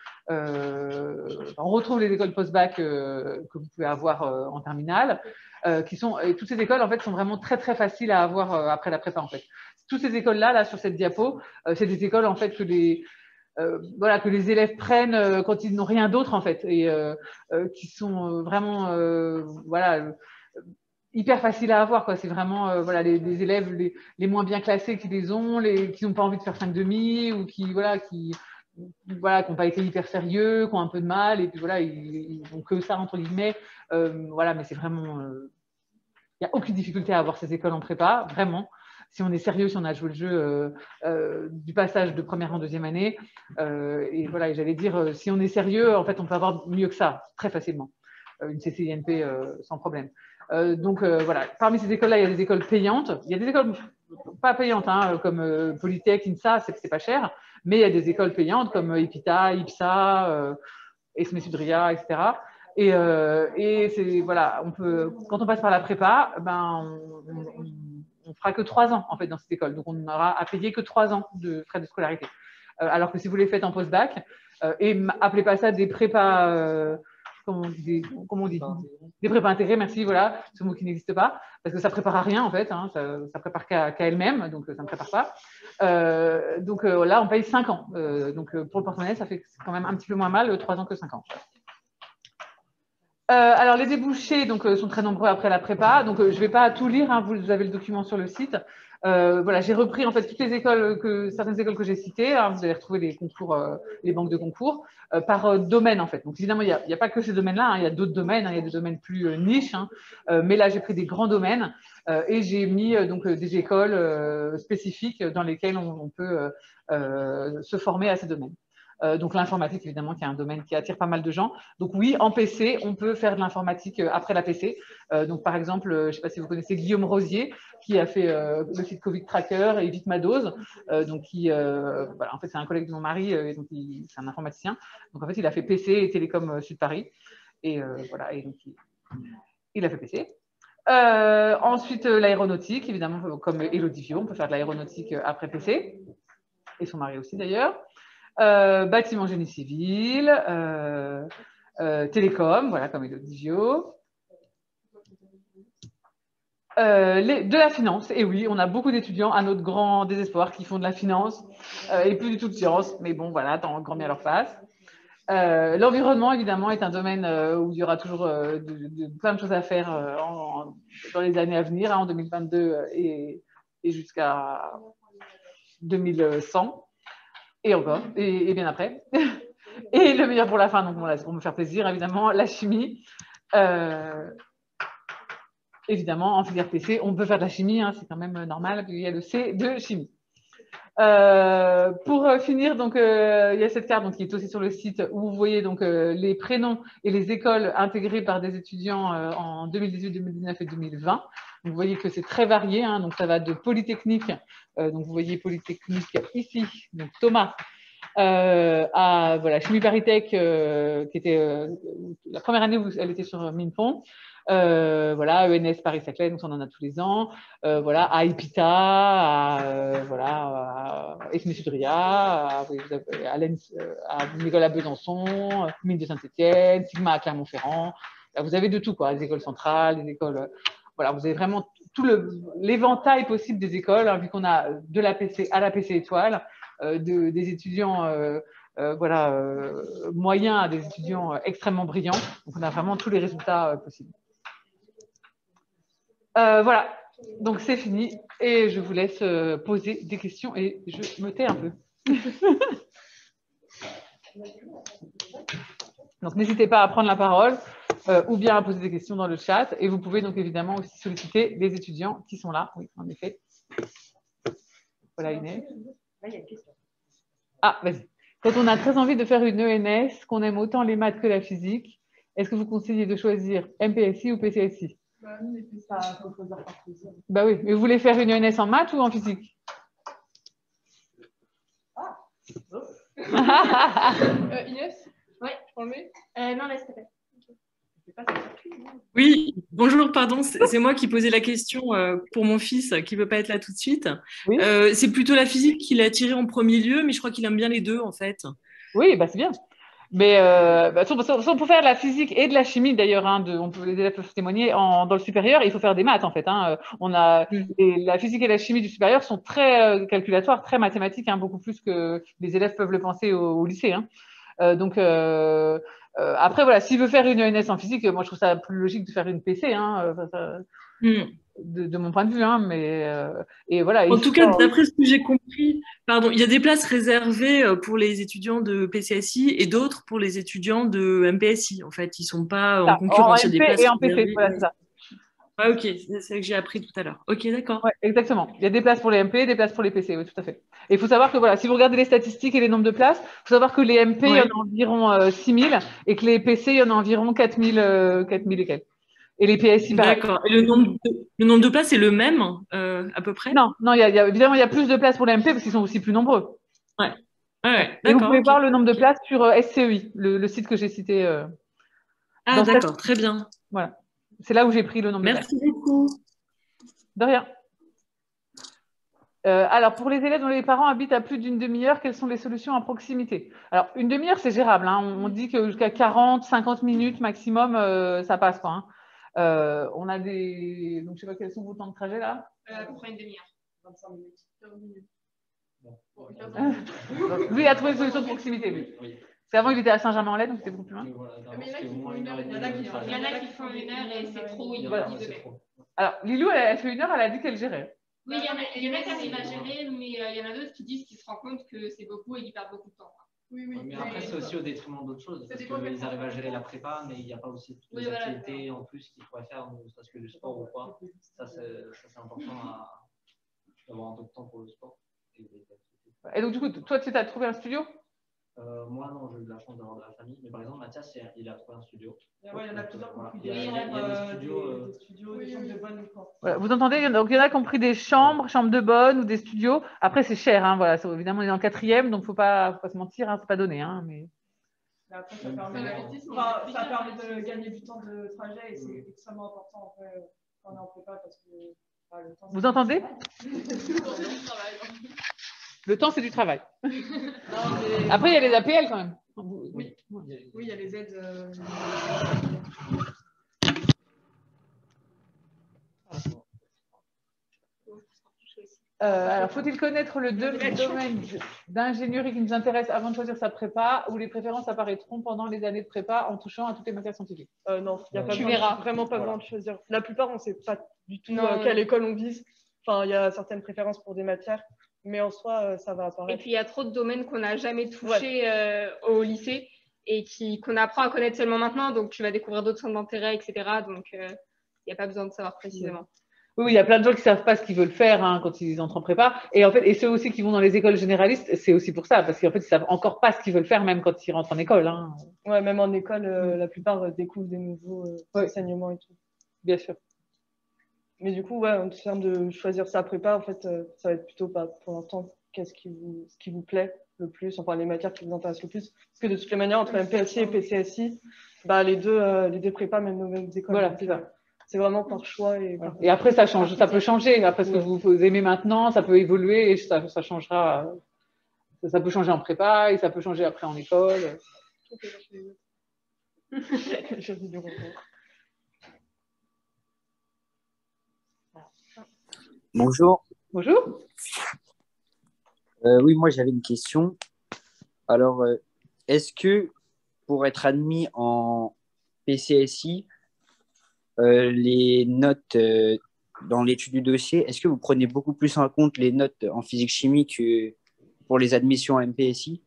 Speaker 1: on retrouve les écoles post-bac que vous pouvez avoir en terminale, et toutes ces écoles en fait sont vraiment très très faciles à avoir après la prépa en fait. Toutes ces écoles là sur cette diapo, c'est des écoles en fait que les élèves prennent quand ils n'ont rien d'autre en fait, et qui sont vraiment voilà, hyper facile à avoir, quoi. C'est vraiment voilà, les élèves les moins bien classés qui les ont, qui n'ont pas envie de faire 5,5 ou qui n'ont pas été hyper sérieux, qui ont un peu de mal, et puis voilà, ils n'ont que ça entre guillemets. Voilà, mais c'est vraiment, il n'y a aucune difficulté à avoir ces écoles en prépa, vraiment. Si on est sérieux, si on a joué le jeu du passage de première en deuxième année, et voilà, j'allais dire, si on est sérieux, en fait, on peut avoir mieux que ça, très facilement, une CCINP sans problème. Donc voilà, parmi ces écoles-là, il y a des écoles payantes. Il y a des écoles pas payantes, hein, comme Polytech, INSA, c'est pas cher, mais il y a des écoles payantes comme EPITA, IPSA, ESME Sudria, etc. Et c'est voilà, quand on passe par la prépa, ben on fera que 3 ans en fait dans cette école, donc on n'aura à payer que 3 ans de frais de scolarité. Alors que si vous les faites en post-bac, et appelez pas ça des prépas. Comment on dit des prépas intégrées, merci, voilà, ce mot qui n'existe pas, parce que ça ne prépare à rien en fait, hein, ça prépare qu'à elle-même, donc ça ne prépare pas. Donc là, on paye 5 ans. Donc pour le porte-monnaie, ça fait quand même un petit peu moins mal, 3 ans que 5 ans. Alors les débouchés donc, sont très nombreux après la prépa, donc je ne vais pas tout lire, hein, vous avez le document sur le site. Voilà, j'ai repris en fait toutes les écoles certaines écoles que j'ai citées, hein, vous allez retrouver les concours, les banques de concours par domaine en fait. Donc évidemment il n'y a pas que ces domaines-là, hein, il y a d'autres domaines, hein, il y a des domaines plus niches, hein, mais là j'ai pris des grands domaines et j'ai mis donc des écoles spécifiques dans lesquelles on peut se former à ces domaines. Donc l'informatique, évidemment, qui est un domaine qui attire pas mal de gens. Donc oui, en PC, on peut faire de l'informatique après la PC. Donc par exemple, je ne sais pas si vous connaissez Guillaume Rosier, qui a fait le site Covid Tracker et Evite ma dose. Donc voilà, en fait, c'est un collègue de mon mari, donc c'est un informaticien. Donc en fait, il a fait PC et Télécom Sud Paris. Et voilà, et donc, il a fait PC. Ensuite, l'aéronautique, évidemment, comme Élodie Viau, on peut faire de l'aéronautique après PC. Et son mari aussi, d'ailleurs. Bâtiment génie civil, télécom, voilà, comme Élodie Viau. De la finance, et oui, on a beaucoup d'étudiants à notre grand désespoir qui font de la finance et plus du tout de sciences, mais bon, voilà, tant grand bien leur face. L'environnement, évidemment, est un domaine où il y aura toujours plein de choses à faire dans les années à venir, hein, en 2022 et jusqu'à 2100, et encore, et bien après. Et le meilleur pour la fin, donc voilà, pour me faire plaisir, évidemment, la chimie. Évidemment, en filière PC, on peut faire de la chimie, hein, c'est quand même normal, il y a le C de chimie. Pour finir, donc, il y a cette carte donc, qui est aussi sur le site où vous voyez donc, les prénoms et les écoles intégrées par des étudiants en 2018, 2019 et 2020. Donc, vous voyez que c'est très varié, hein, donc ça va de Polytechnique, donc vous voyez Polytechnique ici, donc Thomas, à voilà, Chimie Paritech, qui était la première année où elle était sur Minpont. Voilà, ENS Paris-Saclay, donc on en a tous les ans. Voilà, à Epita, à Esmé-Sudria, à Nicolas Besançon, Mine de Saint-Étienne, Sigma à Clermont-Ferrand. Vous avez de tout, quoi, les écoles centrales, les écoles. Voilà, vous avez vraiment tout l'éventail possible des écoles, hein, vu qu'on a de la PC à la PC étoile, des étudiants. Moyens à des étudiants extrêmement brillants. Donc, on a vraiment tous les résultats possibles. Voilà, donc c'est fini et je vous laisse poser des questions et je me tais un peu. Donc n'hésitez pas à prendre la parole ou bien à poser des questions dans le chat et vous pouvez donc évidemment aussi solliciter les étudiants qui sont là. Oui, en effet. Voilà Inès. Ah, vas-y. Quand on a très envie de faire une ENS, qu'on aime autant les maths que la physique, est-ce que vous conseillez de choisir MPSI ou PCSI? Bah oui, mais vous voulez faire une ENS en maths ou en physique?
Speaker 2: Inès?
Speaker 4: Ouais.
Speaker 2: Je peux enlever?
Speaker 4: Non, laisse-le.
Speaker 6: Oui, bonjour, pardon, c'est moi qui posais la question pour mon fils qui ne peut pas être là tout de suite.
Speaker 1: Oui.
Speaker 6: C'est plutôt la physique qui l'a attiré en premier lieu, mais je crois qu'il aime bien les deux en fait.
Speaker 1: Oui, bah c'est bien. Mais on peut faire de la physique et de la chimie d'ailleurs, hein, les élèves peuvent témoigner dans le supérieur, il faut faire des maths en fait. Hein. La physique et la chimie du supérieur sont très calculatoires, très mathématiques, hein, beaucoup plus que les élèves peuvent le penser au lycée. Hein. Après, voilà, s'il veut faire une ENS en physique, moi je trouve ça plus logique de faire une PC, hein, de mon point de vue. Hein, et voilà,
Speaker 6: en tout cas, d'après ce que j'ai compris, pardon, il y a des places réservées pour les étudiants de PCSI et d'autres pour les étudiants de MPSI. En fait, ils ne sont pas en concurrence.
Speaker 1: En MP et en PC, voilà, c'est ça.
Speaker 6: Ah, ok, c'est ce que j'ai appris tout à l'heure. Ok, d'accord.
Speaker 1: Ouais, exactement. Il y a des places pour les MP, des places pour les PC, oui, tout à fait. Et il faut savoir que voilà, si vous regardez les statistiques et les nombres de places, il faut savoir que les MP, il y en a environ 6 000 et que les PC, il y en a environ 4 000 et quelques. Et les PSI, pareil.
Speaker 6: D'accord. Et le nombre de places est le même, à peu près?
Speaker 1: Non, évidemment, il y a plus de places pour les MP parce qu'ils sont aussi plus nombreux.
Speaker 6: Ouais. Ouais,
Speaker 1: et vous pouvez voir le nombre de places sur SCEI, le site que j'ai cité.
Speaker 6: Ah, d'accord, très bien.
Speaker 1: Voilà. C'est là où j'ai pris le nombre de places.
Speaker 6: Merci beaucoup.
Speaker 1: De rien. Alors, pour les élèves dont les parents habitent à plus d'une demi-heure, quelles sont les solutions à proximité? Alors, une demi-heure, c'est gérable. Hein. On dit que jusqu'à 40, 50 minutes maximum, ça passe. Quoi, hein. On a des… Donc, je ne sais pas quels sont vos temps de trajet là.
Speaker 4: À peu près une demi-heure.
Speaker 2: 25 minutes. 15 minutes. Bon,
Speaker 1: lui, il a trouvé une solution de proximité, lui. Oui. Parce qu'avant, il était à Saint-Germain-en-Laye, donc c'était beaucoup plus loin.
Speaker 2: Mais il y en a qui font une heure et demie.
Speaker 4: Il y en a qui font une heure et c'est trop.
Speaker 1: Alors, Lilou, elle fait une heure, elle a dit qu'elle gérait.
Speaker 4: Oui, il y en a qui arrivent à gérer, mais il y en a d'autres qui disent qu'ils se rendent compte que c'est beaucoup et qu'ils perdent beaucoup de temps.
Speaker 2: Oui, oui.
Speaker 7: Mais après, c'est aussi au détriment d'autres choses. Parce qu'ils arrivent à gérer la prépa, mais il n'y a pas aussi toutes les activités en plus qu'ils pourraient faire, parce que le sport ou quoi. Ça, c'est important d'avoir un peu de temps pour le sport.
Speaker 1: Et donc, du coup, toi, tu as trouvé un studio?
Speaker 7: Moi, non, j'ai eu de la chance d'avoir de la famille. Mais par exemple, Mathias, il a trouvé un studio.
Speaker 2: Ouais, il y en a plusieurs qui ont pris
Speaker 7: il y a des studios,
Speaker 2: des chambres de bonne.
Speaker 1: Voilà, vous entendez? Donc, il y en a qui ont pris des chambres de bonne ou des studios. Après, c'est cher. Hein, voilà. Évidemment, on est en 4e, donc il ne faut pas se mentir. Hein, ce n'est pas donné. Hein, mais…
Speaker 2: après, ça permet, ça permet de gagner du temps de trajet et c'est extrêmement important en fait, quand on est en prépa parce que le temps.
Speaker 1: Vous entendez? Le temps, c'est du travail. Après, il y a les APL quand même.
Speaker 2: Oui, il y a les aides.
Speaker 1: Alors, faut-il connaître le domaine d'ingénierie qui nous intéresse avant de choisir sa prépa ou les préférences apparaîtront pendant les années de prépa en touchant à toutes les matières scientifiques?
Speaker 3: Non, il n'y a pas
Speaker 2: Tu verras.
Speaker 3: vraiment pas besoin de choisir. La plupart, on ne sait pas du tout
Speaker 4: Non,
Speaker 3: quelle école on vise. Enfin, il y a certaines préférences pour des matières, mais en soi, ça va
Speaker 4: Et
Speaker 3: apparaître.
Speaker 4: puis, il y a trop de domaines qu'on n'a jamais touchés au lycée et qu'on apprend à connaître seulement maintenant. Donc, tu vas découvrir d'autres centres d'intérêt, etc. Donc, il n'y a pas besoin de savoir précisément.
Speaker 1: Oui, il y a plein de gens qui ne savent pas ce qu'ils veulent faire quand ils entrent en prépa. Et en fait, et ceux aussi qui vont dans les écoles généralistes, c'est aussi pour ça, parce qu'en fait, ils ne savent encore pas ce qu'ils veulent faire, même quand ils rentrent en école.
Speaker 3: Ouais, même en école, la plupart découvrent des nouveaux enseignements et tout.
Speaker 1: Bien sûr.
Speaker 3: Mais du coup, en termes de choisir sa prépa, en fait, ça va être plutôt pour l'instant, ce qui vous plaît le plus, enfin les matières qui vous intéressent le plus. Parce que de toutes les manières, entre MPSI et PCSI, les deux prépas mènent aux mêmes écoles.
Speaker 1: Voilà, c'est ça.
Speaker 3: C'est vraiment par choix.
Speaker 1: Et après, ça peut changer. Après, ce que vous aimez maintenant, ça peut évoluer et ça changera. Ça peut changer en prépa et ça peut changer après en école.
Speaker 8: Bonjour.
Speaker 1: Bonjour.
Speaker 8: Oui, moi j'avais une question. Alors, est-ce que pour être admis en PCSI, les notes dans l'étude du dossier, est-ce que vous prenez beaucoup plus en compte les notes en physique-chimie que pour les admissions en MPSI?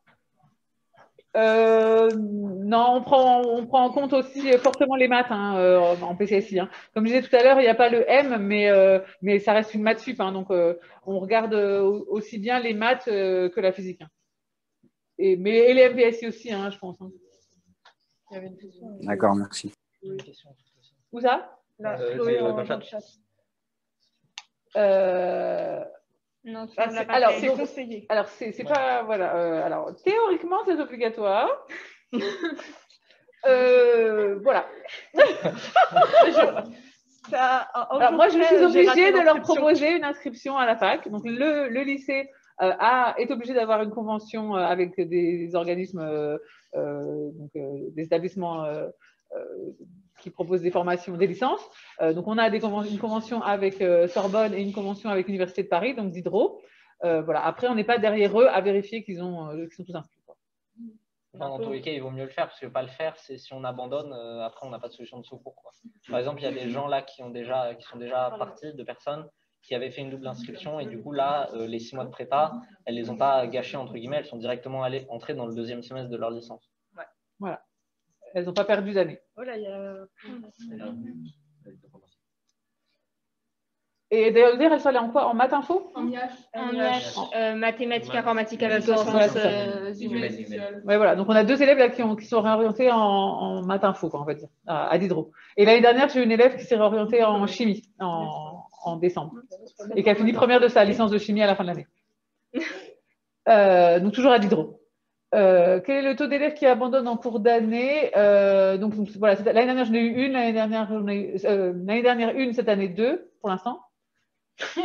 Speaker 1: Non, on prend en compte aussi fortement les maths en PCSI. Comme je disais tout à l'heure, il n'y a pas le M, mais ça reste une maths sup. Donc, on regarde aussi bien les maths que la physique. Et les MPSI aussi, je pense.
Speaker 3: Il y avait une question.
Speaker 8: D'accord, merci.
Speaker 1: Où ça?
Speaker 3: Là, Chloé, dans le chat.
Speaker 4: Non,
Speaker 1: alors, c'est conseillé. Alors, c'est pas. Voilà. Alors, théoriquement, c'est obligatoire. Voilà. Alors, moi, je suis obligée de leur proposer une inscription à la fac. Donc, le lycée est obligé d'avoir une convention avec des organismes, des établissements qui proposent des formations, des licences. Donc, on a une convention avec Sorbonne et une convention avec l'Université de Paris, donc Diderot. Voilà. Après, on n'est pas derrière eux à vérifier qu'ils sont tous inscrits.
Speaker 7: Dans tous les cas, il vaut mieux le faire, parce que pas le faire, c'est si on abandonne, après on n'a pas de solution de secours. Par exemple, il y a des gens là qui sont déjà partis, de personnes qui avaient fait une double inscription, et du coup là, les 6 mois de prépa, elles ne les ont pas gâchés, entre guillemets, elles sont directement entrées dans le 2e semestre de leur licence.
Speaker 1: Ouais. Voilà. Elles n'ont pas perdu d'année.
Speaker 3: Oh là, il y a...
Speaker 1: Et d'ailleurs, elles sont allées en quoi? En maths info?
Speaker 2: En IH.
Speaker 4: En IH, mathématiques, informatique,
Speaker 1: Ouais, voilà. Donc, on a 2 élèves là qui sont réorientés en maths info, on va dire, à Diderot. Et l'année dernière, j'ai une élève qui s'est réorientée en chimie en décembre et qui a fini première de sa licence de chimie à la fin de l'année. Donc, toujours à Diderot. Quel est le taux d'élèves qui abandonnent en cours d'année? Donc, voilà, l'année dernière, j'en ai eu une. L'année dernière, une. Cette année, 2 pour l'instant. Qui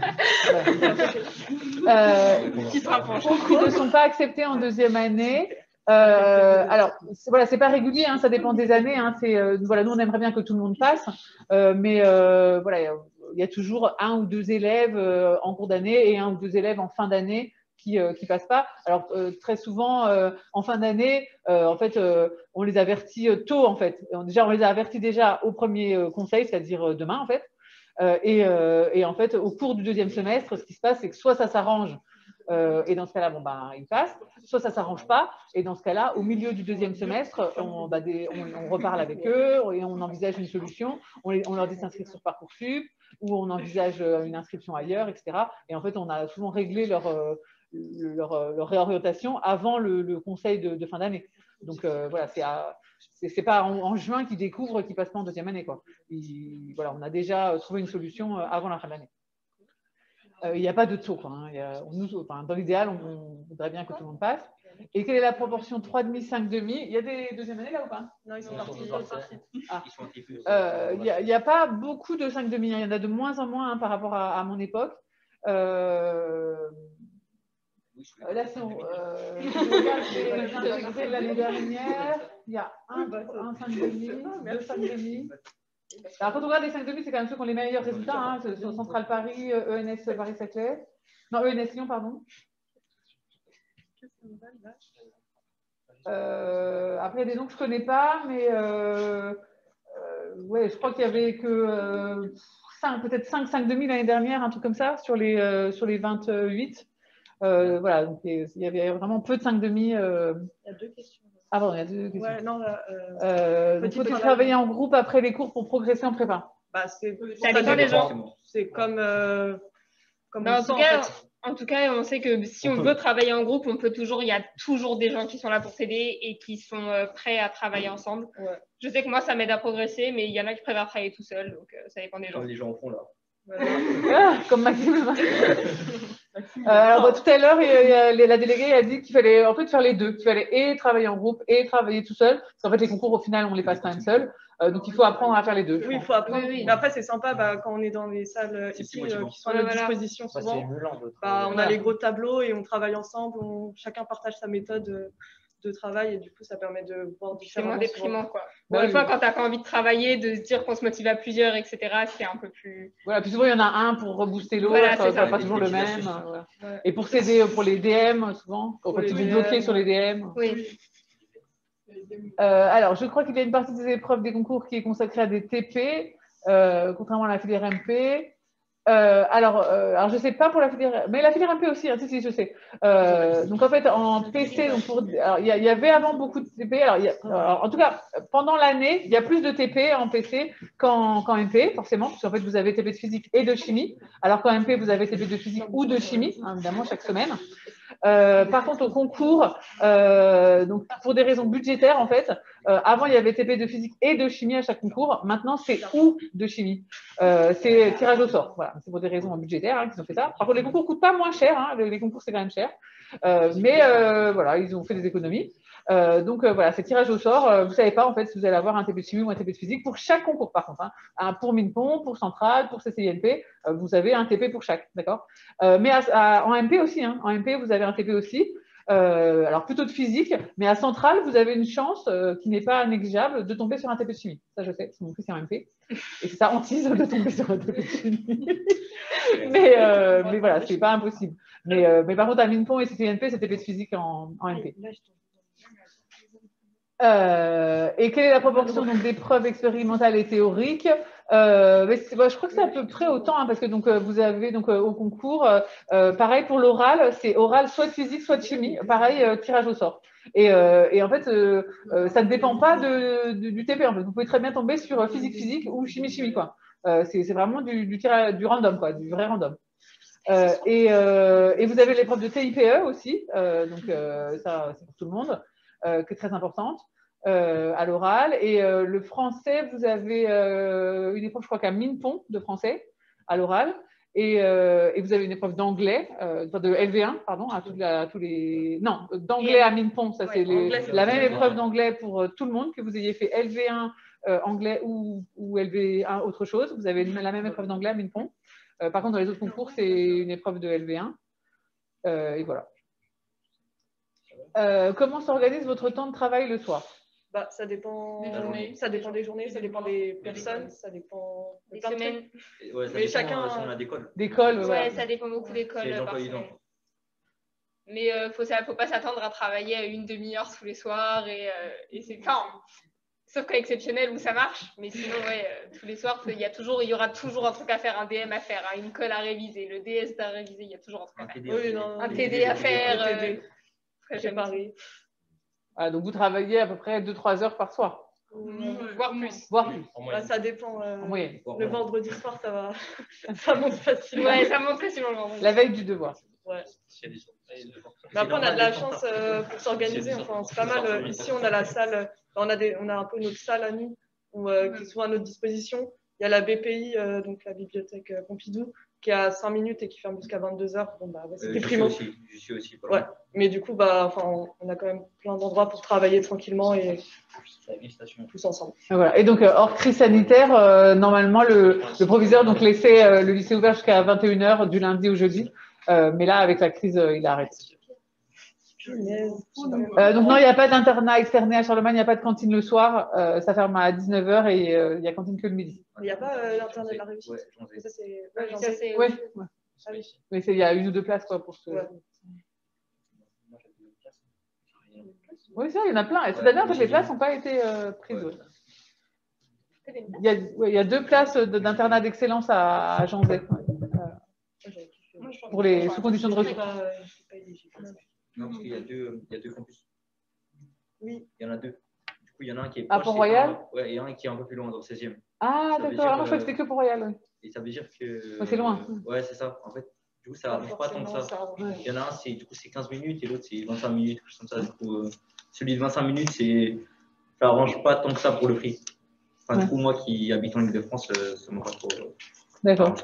Speaker 1: ne sont pas acceptés en 2e année. Alors, voilà, c'est pas régulier, ça dépend des années. Voilà, nous, on aimerait bien que tout le monde passe, mais voilà, il y a toujours 1 ou 2 élèves en cours d'année et 1 ou 2 élèves en fin d'année qui passent pas. Alors, très souvent, en fin d'année, en fait, on les avertit tôt, en fait. Déjà, on les a avertis déjà au premier conseil, c'est-à-dire demain, en fait. Et en fait, au cours du 2e semestre, ce qui se passe, c'est que soit ça s'arrange, et dans ce cas-là, ils passent, soit ça ne s'arrange pas, et dans ce cas-là, au milieu du 2e semestre, on reparle avec eux et on envisage une solution. On leur dit de s'inscrire sur Parcoursup ou on envisage une inscription ailleurs, etc. Et en fait, on a souvent réglé leur réorientation avant le conseil de fin d'année. Donc, voilà, c'est pas en juin qu'ils découvrent qu'ils passent pas en 2e année, quoi. Voilà, on a déjà trouvé une solution avant la fin de l'année. Il n'y a pas de taux. Hein. Dans l'idéal, on voudrait bien que tout le monde passe. Et quelle est la proportion 3,5, 5,5? Il y a des deuxième années là ou pas?
Speaker 3: Non, ils sont partis.
Speaker 1: Il n'y a pas beaucoup de 5,5. Il y en a de moins en moins par rapport à mon époque. Là, si on regarde l'année dernière, il y a un 5,5, deux 5,5. Alors, quand on regarde les 5,5, c'est quand même ceux qui ont les meilleurs résultats. Hein. Ce sont Centrale Paris, ENS Paris-Saclay. Non, ENS Lyon, pardon. Après, des noms que je ne connais pas, mais ouais, je crois qu'il y avait que peut-être 5,5 l'année dernière, un truc comme ça, sur les 28. Voilà, donc il y avait vraiment peu de 5,5. Il y
Speaker 3: a deux questions.
Speaker 1: Ah bon, il y a deux questions.
Speaker 3: Ouais, non,
Speaker 1: donc, faut-il travailler en groupe après les cours pour progresser en prépa?
Speaker 3: Bah,
Speaker 4: ça dépend des gens.
Speaker 3: C'est comme
Speaker 4: en tout cas, on sait que si on veut travailler en groupe, il y a toujours des gens qui sont là pour t'aider et qui sont prêts à travailler ensemble.
Speaker 3: Ouais.
Speaker 4: Je sais que moi, ça m'aide à progresser, mais il y en a qui préfèrent travailler tout seul, donc ça dépend des gens.
Speaker 7: Comme les gens en font là.
Speaker 1: Comme Maxime. Alors, tout à l'heure, la déléguée a dit qu'il fallait en fait faire les deux, qu'il fallait et travailler en groupe et travailler tout seul. Parce qu'en fait, les concours, au final, on les passe quand même seuls. Donc, il faut apprendre à faire les deux.
Speaker 3: Oui, il faut apprendre. Oui. Mais après, c'est sympa quand on est dans les salles ici qui sont à notre disposition souvent. On a les gros tableaux et on travaille ensemble. Chacun partage sa méthode de travail et du coup, ça permet de voir différemment.
Speaker 4: C'est moins déprimant, quoi. Des fois, quand tu n'as pas envie de travailler, de se dire qu'on se motive à plusieurs, etc., c'est un peu plus…
Speaker 1: Voilà, puis souvent, il y en a un pour rebooster l'autre, pas toujours le même. Voilà.
Speaker 3: Ouais.
Speaker 1: Et pour s'aider pour les DM, souvent, quand tu es bloqué sur les DM.
Speaker 4: Oui.
Speaker 1: Alors, je crois qu'il y a une partie des épreuves des concours qui est consacrée à des TP, contrairement à la filière MP. Alors, je ne sais pas pour la filière, mais la filière MP aussi, hein, si, je sais. Donc, en fait, en PC, il y avait avant beaucoup de TP. Alors, en tout cas, pendant l'année, il y a plus de TP en PC qu'en MP, forcément, parce qu'en fait, vous avez TP de physique et de chimie, alors qu'en MP, vous avez TP de physique ou de chimie, hein, évidemment, chaque semaine. Par contre, au concours, donc pour des raisons budgétaires, en fait, avant, il y avait TP de physique et de chimie à chaque concours. Maintenant, c'est ou de chimie. C'est tirage au sort. Voilà, c'est pour des raisons budgétaires qu'ils ont fait ça. Par contre, les concours ne coûtent pas moins cher. Hein. Les concours, c'est quand même cher. Mais voilà, ils ont fait des économies. Donc, voilà, c'est tirage au sort. Vous ne savez pas, en fait, si vous allez avoir un TP de chimie ou un TP de physique pour chaque concours, par contre. Hein. Pour Minpon, pour Centrale, pour CCINP, vous avez un TP pour chaque. D'accord. Mais en MP aussi. Hein. En MP, vous avez un TP aussi. Alors plutôt de physique, mais à Centrale, vous avez une chance qui n'est pas négligeable de tomber sur un TP de chimie. Ça, je sais, c'est mon fils est en MP. Et ça hantise de tomber sur un TP de chimie. mais voilà, c'est pas impossible. Mais par contre, à Minpon et CCNP, c'est TP de physique en MP. Et quelle est la proportion d'épreuves expérimentales et théoriques? Je crois que c'est à peu près autant, hein, parce que vous avez au concours, pareil pour l'oral, c'est oral soit de physique, soit de chimie, pareil, tirage au sort. Et en fait, ça ne dépend pas du TP. En fait. Vous pouvez très bien tomber sur physique ou chimie, quoi. C'est vraiment du random, quoi, du vrai random. Et vous avez l'épreuve de TIPE aussi, ça c'est pour tout le monde, qui est très importante. À l'oral. Et le français, vous avez une épreuve, je crois qu'à Minpon de français, à l'oral. Et vous avez une épreuve d'anglais, de LV1, pardon, à tous les… Non, d'anglais à Minpon, ça c'est la même épreuve d'anglais pour tout le monde, que vous ayez fait LV1 anglais ou LV1 autre chose. Vous avez la même épreuve d'anglais à Minpon. Par contre, dans les autres concours, c'est une épreuve de LV1. Et voilà. Comment s'organise votre temps de travail le soir?
Speaker 3: Ça dépend des journées, ça dépend des personnes, ça dépend
Speaker 4: des semaines.
Speaker 3: Mais chacun
Speaker 1: d'école.
Speaker 4: Ouais, ça dépend beaucoup d'écoles. Mais faut pas s'attendre à travailler à une demi-heure tous les soirs et c'est sauf cas exceptionnel où ça marche, mais sinon tous les soirs il y aura toujours un truc à faire, un DM à faire, une colle à réviser, le DS à réviser, il y a toujours un truc à faire. Un TD à faire.
Speaker 3: Très pareil.
Speaker 1: Donc, vous travaillez à peu près 2-3 heures par soir.
Speaker 4: Voire plus.
Speaker 3: Ça dépend.
Speaker 1: En moyenne.
Speaker 3: Le vendredi soir, ça monte facilement.
Speaker 4: Ouais, ça monte facilement le vendredi.
Speaker 1: La veille du devoir.
Speaker 3: Ouais. Mais après, on a de la chance pour s'organiser. Enfin, c'est pas mal. Ici, on a la salle. On a un peu notre salle à nous qui sont à notre disposition. Il y a la BPI, donc la bibliothèque Pompidou, qui est à 5 minutes et qui ferme jusqu'à 22h, bon, bah, c'était
Speaker 9: Je
Speaker 3: primo.
Speaker 9: suis aussi.
Speaker 3: Ouais. Mais du coup, bah, on a quand même plein d'endroits pour travailler tranquillement et tous ensemble.
Speaker 1: Voilà. Et donc, hors crise sanitaire, normalement, le proviseur donc, laissait le lycée ouvert jusqu'à 21h du lundi au jeudi. Mais là, avec la crise, il a arrêté. Donc non, il n'y a pas d'internat externé à Charlemagne, il n'y a pas de cantine le soir. Ça ferme à 19h et il n'y a cantine que le midi.
Speaker 3: Il n'y a pas l'internat de la réussite. Ça, c'est...
Speaker 4: Ouais.
Speaker 1: Mais il y a 1 ou 2 places quoi, pour ce... Oui, ça, il y en a plein. Et cette année, en fait, les places n'ont pas été prises. Il y a 2 places d'internat d'excellence à Janzay. Pour les sous conditions de ressources.
Speaker 9: Non, parce qu'il y a deux campus.
Speaker 3: Oui.
Speaker 9: Il y en a 2. Du coup, il y en a un qui est
Speaker 1: proche. Ah, pour Royal?
Speaker 9: Ouais, et un qui est un peu plus loin, dans le 16e.
Speaker 1: Ah, d'accord. Alors, moi, je crois que c'était que pour Royal. Oui.
Speaker 9: Et ça veut dire que.
Speaker 1: C'est loin.
Speaker 9: Ouais, c'est ça. En fait, du coup, ça n'arrange pas tant que ça. Il y en a un, c'est 15 minutes et l'autre, c'est 25 minutes. Comme ça. Du coup, celui de 25 minutes, ça n'arrange pas tant que ça pour le prix. Enfin, du coup, moi qui habite en Île-de-France, ça m'a pas trop.
Speaker 1: D'accord.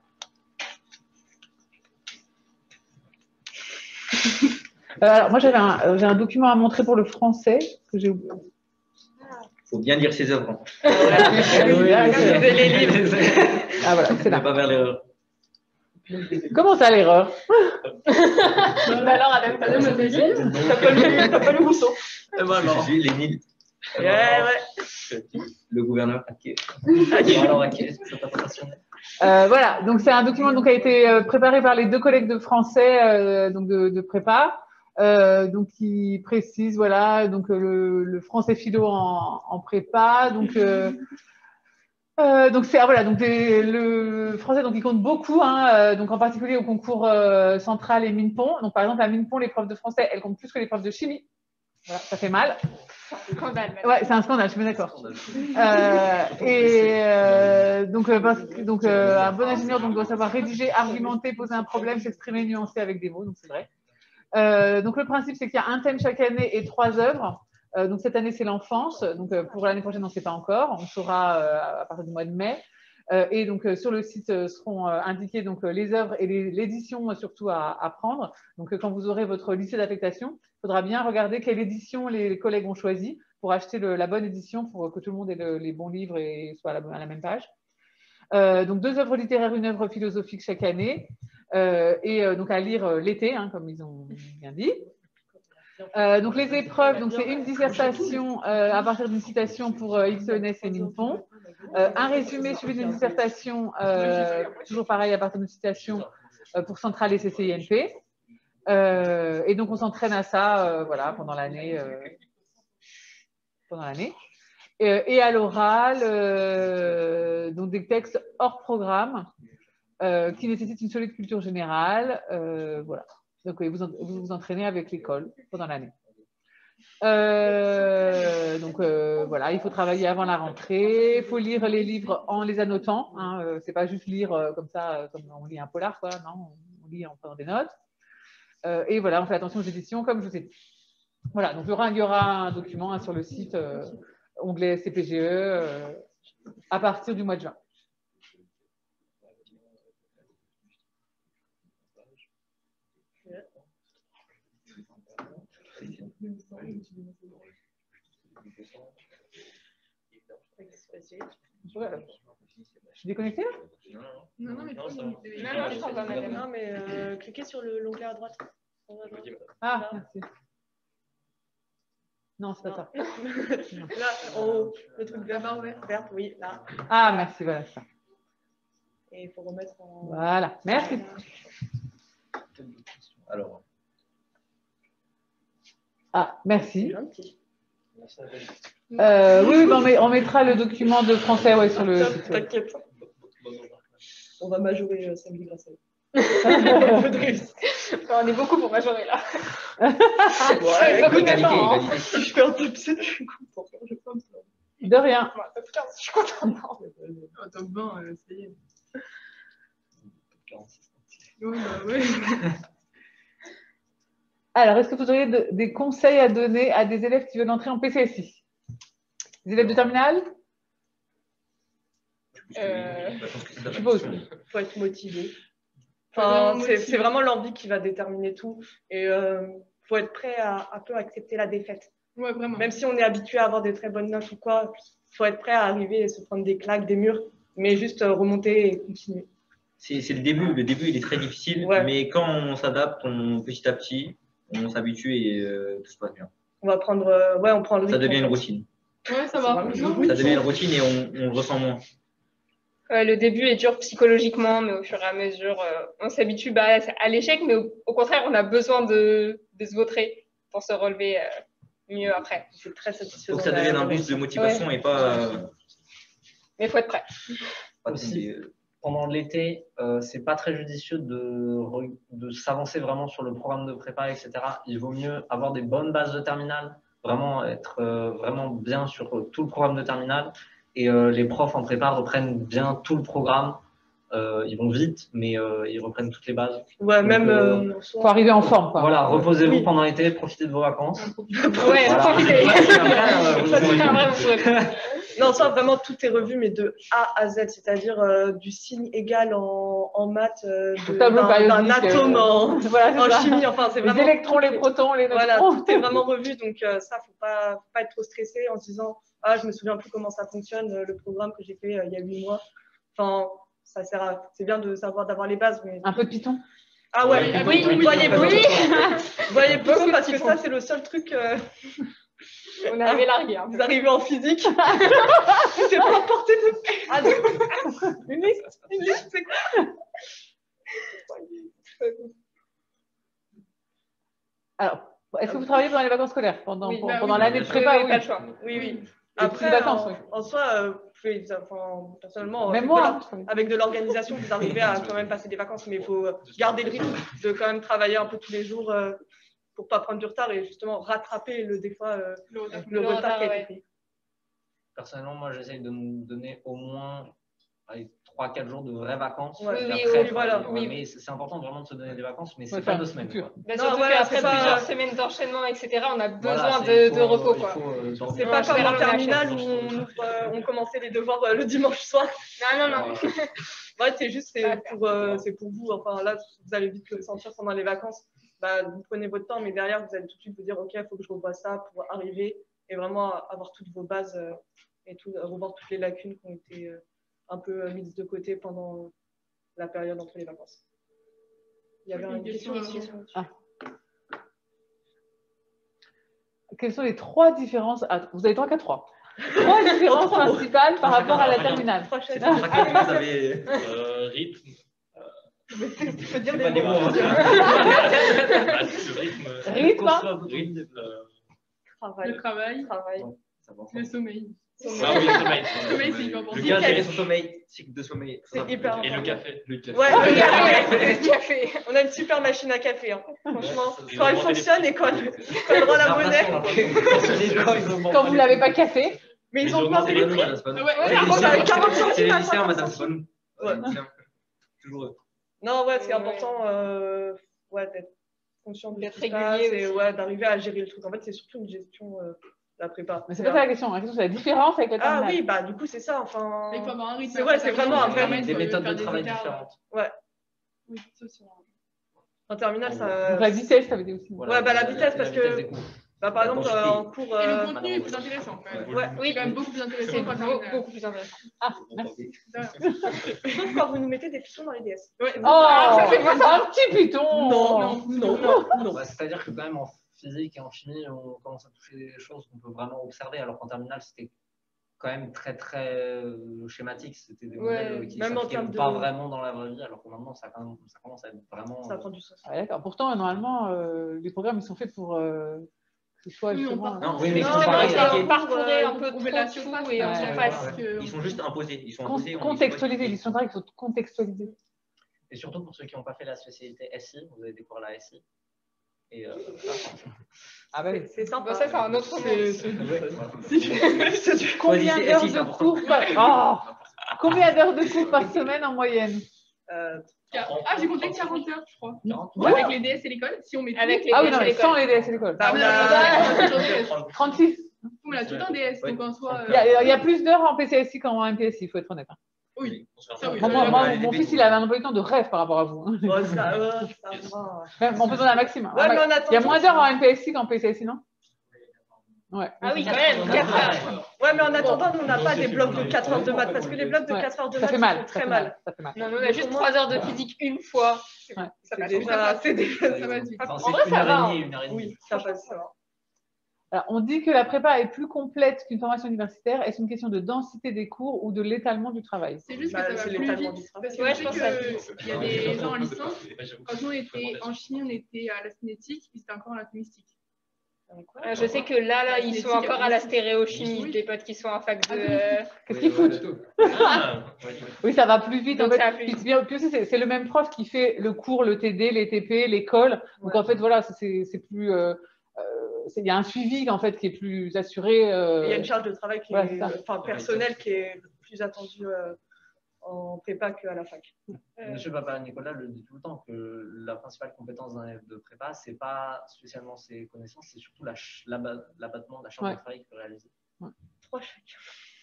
Speaker 1: Alors, moi, j'ai un document à montrer pour le français que j'ai oublié.
Speaker 9: Il faut bien lire ses œuvres. Hein.
Speaker 3: Les livres.
Speaker 1: Ah voilà, c'est là.
Speaker 9: Pas vers l'erreur.
Speaker 1: Comment ça, l'erreur?
Speaker 4: Alors, Adam,
Speaker 3: T'as pas lu Rousseau.
Speaker 9: Lénine. Le gouverneur Hacké. Alors, Hacké, est-ce que ça t'intéresse?
Speaker 1: Voilà, donc c'est un document donc, qui a été préparé par les 2 collègues de français donc de prépa, donc qui précise voilà donc le français philo en prépa, donc c'est voilà donc le français donc il compte beaucoup donc en particulier au concours central et Minpon. Donc par exemple à Minpon les profs de français elles comptent plus que les profs de chimie. Voilà, ça fait mal.
Speaker 4: Scandale.
Speaker 1: Ouais, c'est un scandale, je suis bien d'accord. Donc, un bon ingénieur donc, doit savoir rédiger, argumenter, poser un problème, s'exprimer, nuancer avec des mots, donc c'est vrai. Donc le principe, c'est qu'il y a un thème chaque année et 3 œuvres. Donc cette année, c'est l'enfance. Donc pour l'année prochaine, on ne sait pas encore. On saura à partir du mois de mai. Et donc sur le site seront indiquées donc les œuvres et l'édition surtout à prendre. Donc quand vous aurez votre lycée d'affectation, il faudra bien regarder quelle édition les collègues ont choisi pour acheter la bonne édition pour que tout le monde ait les bons livres et soit à la même page. Donc 2 œuvres littéraires, 1 œuvre philosophique chaque année donc à lire l'été, comme ils ont bien dit. Donc les épreuves, donc c'est une dissertation à partir d'une citation pour XENS et Minpon, un résumé suivi d'une dissertation, toujours pareil à partir d'une citation pour Centrale et CCINP. Et donc on s'entraîne à ça voilà, pendant l'année. Et à l'oral, donc des textes hors programme qui nécessitent une solide culture générale. Voilà. Donc, vous vous entraînez avec l'école pendant l'année. Voilà, il faut travailler avant la rentrée. Il faut lire les livres en les annotant. C'est pas juste lire comme ça, comme on lit un polar, quoi. Non, on lit en prenant des notes. Et voilà, on fait attention aux éditions, comme je vous ai dit. Voilà, donc il y aura un document sur le site onglet CPGE à partir du mois de juin. Je suis déconnectée là?
Speaker 4: Non, mais
Speaker 3: cliquez sur l'onglet à droite.
Speaker 1: Ah, merci. Non, c'est pas ça.
Speaker 3: Là, en haut, le truc vert, oui, là.
Speaker 1: Ah, merci, voilà ça.
Speaker 3: Et il faut remettre en...
Speaker 1: Voilà, merci.
Speaker 9: Alors.
Speaker 1: Ah, merci.
Speaker 3: Gentil.
Speaker 1: Oui, on mettra le document de français sur le site.
Speaker 3: T'inquiète. On va majorer samedi grâce à vous.
Speaker 4: On est beaucoup pour majorer là.
Speaker 3: Ouais, écoute, je fais un peu psy, je suis contente.
Speaker 1: De rien.
Speaker 4: Je suis contente.
Speaker 2: Top 20, ça y est.
Speaker 1: Alors, est-ce que vous auriez des conseils à donner à des élèves qui veulent entrer en PCSI? Des élèves de terminale? Je suppose.
Speaker 3: Il faut être motivé. Enfin, c'est vraiment l'envie qui va déterminer tout. Et faut être prêt à un peu accepter la défaite.
Speaker 2: Ouais, vraiment.
Speaker 3: Même si on est habitué à avoir des très bonnes notes ou quoi, faut être prêt à arriver et se prendre des claques, des murs, mais juste remonter et continuer.
Speaker 9: C'est le début. Le début, il est très difficile, mais quand on s'adapte, petit à petit, on s'habitue et tout se passe bien.
Speaker 3: On va prendre, on prend le rythme.
Speaker 9: Ça devient une routine.
Speaker 2: Ouais, ça va.
Speaker 9: Ça devient une routine et on le ressent moins.
Speaker 4: Le début est dur psychologiquement, mais au fur et à mesure, on s'habitue à l'échec, mais au contraire, on a besoin de se vautrer pour se relever mieux après.
Speaker 3: C'est très satisfaisant.
Speaker 9: Faut que ça devienne un boost de motivation et pas.
Speaker 4: Mais il faut être prêt.
Speaker 7: Aussi, pendant l'été, c'est pas très judicieux de s'avancer vraiment sur le programme de prépa, etc. Il vaut mieux avoir des bonnes bases de terminale, vraiment être vraiment bien sur tout le programme de terminale. Et les profs en prépa reprennent bien tout le programme. Ils vont vite, mais ils reprennent toutes les bases.
Speaker 3: Ouais, même.
Speaker 1: Faut arriver en forme, quoi.
Speaker 7: Voilà, reposez-vous pendant l'été, profitez de vos vacances.
Speaker 4: Ouais, profitez.
Speaker 3: Non, ça vraiment tout est revu, mais de A à Z, c'est-à-dire du signe égal en maths, d'un atome en chimie. Enfin, c'est vraiment
Speaker 1: les électrons, les protons, les neutrons.
Speaker 3: Voilà, tout est vraiment revu, donc ça, faut pas être trop stressé en se disant ah, je me souviens plus comment ça fonctionne, le programme que j'ai fait il y a 8 mois. Enfin, ça sert à... C'est bien de savoir d'avoir les bases, mais
Speaker 1: un peu de Python.
Speaker 3: Ah ouais, oui, voyez Python parce que ça, c'est le seul truc.
Speaker 4: On est arrivé largué.
Speaker 3: Vous arrivez en physique. C'est pas porté de. Ah, une liste, c'est quoi?
Speaker 1: Alors, est-ce que vous travaillez pendant les vacances scolaires, pendant l'année de prépa?
Speaker 4: Oui, pas le choix.
Speaker 3: Oui.
Speaker 1: Après, vacances,
Speaker 3: en soi, personnellement,
Speaker 1: même moi,
Speaker 3: avec de l'organisation, vous arrivez à quand même passer des vacances, mais il faut garder le rythme de quand même travailler un peu tous les jours pour pas prendre du retard et justement rattraper le retard qui a été pris.
Speaker 7: Personnellement, moi, j'essaye de me donner au moins 3-4 jours de vraies vacances. Mais c'est important vraiment de se donner des vacances, mais c'est pas 2 semaines.
Speaker 4: Surtout qu'après plusieurs semaines d'enchaînement, etc., on a besoin de repos.
Speaker 3: C'est pas comme en terminale où on commençait les devoirs le dimanche soir.
Speaker 4: Non.
Speaker 3: Ouais, c'est juste pour vous. Enfin, là, vous allez vite le sentir pendant les vacances. Vous prenez votre temps, mais derrière, vous allez tout de suite vous dire, OK, il faut que je revoie ça pour arriver et vraiment avoir toutes vos bases et revoir toutes les lacunes qui ont été un peu mises de côté pendant la période entre les vacances. Il y avait une question.
Speaker 1: Quelles sont les 3 différences? Vous avez 3 qu'à 3. 3 différences principales par rapport à la terminale.
Speaker 9: Vous avez
Speaker 10: rythme.
Speaker 3: Tu peux dire des mots.
Speaker 1: Rythme.
Speaker 2: Le travail. Le sommeil.
Speaker 10: Ah oui, le sommeil.
Speaker 2: Le sommeil, c'est hyper important.
Speaker 9: Le bien gérer son sommeil, cycle de sommeil.
Speaker 3: C'est hyper important.
Speaker 10: Et le café.
Speaker 3: Ouais, le café. On a une super machine à café. Franchement, quand elle fonctionne et quand elle rend la monnaie.
Speaker 1: Quand vous ne l'avez pas café.
Speaker 3: Mais ils ont augmenté les prix.
Speaker 2: Par
Speaker 3: contre, avec 40 centimes.
Speaker 9: C'est les lycéens, madame, c'est pas nous. Toujours eux.
Speaker 3: Non, c'est important d'être conscient de ce qui se passe et d'arriver à gérer le truc. En fait, c'est surtout une gestion de la prépa.
Speaker 1: Mais c'est pas ça la question. La question, c'est la différence avec la terminale.
Speaker 3: Ah oui, du coup, c'est ça. Enfin,
Speaker 2: il faut avoir un rythme.
Speaker 3: C'est vraiment un vrai rythme.
Speaker 7: Des méthodes de travail différentes.
Speaker 3: Ouais.
Speaker 2: Oui, ça, c'est
Speaker 3: en terminale, ça.
Speaker 1: Donc, la vitesse, ça veut dire aussi.
Speaker 3: Ouais, la vitesse, parce que. Par exemple, en cours.
Speaker 2: Et le contenu est plus intéressant.
Speaker 3: Oui,
Speaker 2: quand même beaucoup plus intéressant.
Speaker 4: Beaucoup plus intéressant.
Speaker 1: Ah, merci.
Speaker 3: Sauf quand vous nous mettez des pitons dans les DS.
Speaker 1: Un petit piton.
Speaker 3: Non.
Speaker 7: C'est-à-dire que quand même en physique et en chimie, on commence à toucher des choses qu'on peut vraiment observer, alors qu'en terminale, c'était quand même très très schématique. C'était des modèles qui ne s'appliquaient pas vraiment dans la vraie vie, alors que maintenant, ça commence à être vraiment.
Speaker 3: Ça prend du sens.
Speaker 1: D'accord. Pourtant, normalement, les programmes, ils sont faits pour. Soit justement...
Speaker 9: Non, oui, mais ils
Speaker 4: sont parcourir un peu tout et en surface.
Speaker 9: Ils sont juste imposés. Ils sont imposés.
Speaker 1: Contextualisés. Les standards, il faut contextualiser.
Speaker 7: Et surtout pour ceux qui n'ont pas fait la spécialité SI, vous allez découvrir la SI. Et
Speaker 3: c'est sympa.
Speaker 4: Ça, c'est un autre
Speaker 1: Combien d'heures de cours Combien d'heures de cours par semaine en moyenne?
Speaker 2: J'ai compté 40 heures, je crois. Avec les DS et l'école, si on met
Speaker 4: avec les
Speaker 1: DS et l'école. Sans les DS et l'école. 36.
Speaker 2: On a tout un DS, donc en soi.
Speaker 1: Il y a plus d'heures en PCSI qu'en MPSI, il faut être honnête.
Speaker 2: Oui.
Speaker 1: Mon fils, il avait un emploi du temps de rêve par rapport à vous. Hein.
Speaker 3: Ouais, ça va.
Speaker 1: On peut donner un maximum.
Speaker 3: Ouais, mais en
Speaker 1: Il y a
Speaker 3: attendant,
Speaker 1: moins d'heures en NPSI qu'en PCSI, non? Ouais.
Speaker 4: Ah oui, quand même, 4 heures.
Speaker 3: Ouais, mais en attendant, nous, on n'a pas des blocs de 4 heures de maths, parce que les blocs de 4 heures de maths,
Speaker 1: ça fait mal,
Speaker 3: font très mal.
Speaker 1: Ça fait mal.
Speaker 4: Non, nous, on a juste 3 heures de physique une fois.
Speaker 1: Ouais.
Speaker 4: Ça passe.
Speaker 3: C'est déjà.
Speaker 2: Ça va vite.
Speaker 4: En vrai, ça va.
Speaker 9: Une heure et demie.
Speaker 3: Oui, ça passe, ça va.
Speaker 1: Alors, on dit que la prépa est plus complète qu'une formation universitaire. Est-ce une question de densité des cours ou de l'étalement du travail?
Speaker 2: C'est juste que
Speaker 3: Bah,
Speaker 2: ça va
Speaker 3: c'est
Speaker 2: plus
Speaker 3: l'étalement
Speaker 2: vite.
Speaker 3: du travail.
Speaker 2: Parce que
Speaker 4: Ouais,
Speaker 2: je
Speaker 4: je
Speaker 2: sais
Speaker 4: pense
Speaker 2: qu'il y a des gens en licence, quand nous on était en chimie, on était à la cinétique, ils étaient encore à la mystique.
Speaker 4: Je sais que là, ils sont encore à la stéréochimie, des potes qui sont en fac de.
Speaker 1: Qu'est-ce qu'ils foutent? Oui, ça va plus vite. En
Speaker 4: Donc, ça va
Speaker 1: fait,
Speaker 4: plus vite.
Speaker 1: puis aussi, c'est le même prof qui fait le cours, le TD, les TP, l'école. Donc, en fait, voilà, c'est plus. Il y a un suivi en fait qui est plus assuré.
Speaker 3: Il y a une charge de travail qui
Speaker 1: Ouais,
Speaker 3: est, enfin, personnelle qui est plus attendue en prépa qu'à la fac.
Speaker 7: Monsieur Papa Nicolas le dit tout le temps que la principale compétence d'un élève de prépa, c'est pas spécialement ses connaissances, c'est surtout l'abattement, la charge de travail qu'il peut réaliser.
Speaker 1: Ouais.
Speaker 3: 3 chacun.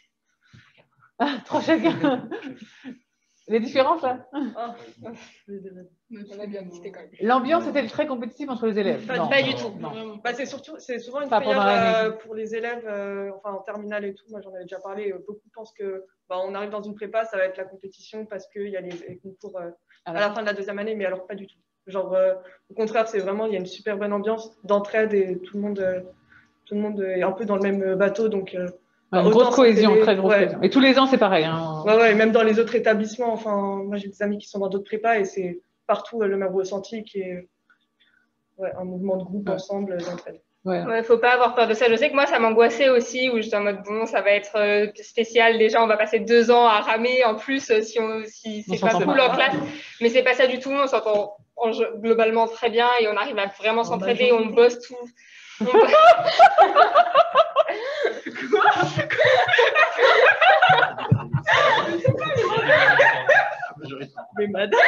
Speaker 1: Ah, 3 chacun. Les différences là.
Speaker 4: On a bien discuté quand même.
Speaker 1: L'ambiance était très compétitive entre les élèves.
Speaker 3: Pas
Speaker 4: du tout.
Speaker 1: Non.
Speaker 3: Bah, c'est souvent une
Speaker 1: Pas pendant
Speaker 3: frayeur
Speaker 1: l'année.
Speaker 3: pour les élèves, enfin en terminale et tout. Moi, j'en avais déjà parlé. Beaucoup pensent que on arrive dans une prépa, ça va être la compétition parce qu'il y a les concours à la fin de la 2e année, mais alors pas du tout. Genre, au contraire, c'est vraiment, il y a une super bonne ambiance d'entraide et tout le monde est un peu dans le même bateau, donc.
Speaker 1: Une grosse cohésion, très grosse cohésion. Et tous les ans, c'est pareil. Hein.
Speaker 3: Ouais, même dans les autres établissements. Enfin, moi, j'ai des amis qui sont dans d'autres prépas et c'est partout le même ressenti qui est un mouvement de groupe ensemble d'entraide.
Speaker 4: Ouais, faut pas avoir peur de ça. Je sais que moi, ça m'angoissait aussi, où j'étais en mode bon, ça va être spécial. Déjà, on va passer 2 ans à ramer en plus si c'est pas cool en classe. Mais c'est pas ça du tout. On s'entend globalement très bien et on arrive à vraiment s'entraider. On bosse tout.
Speaker 3: Mais madame.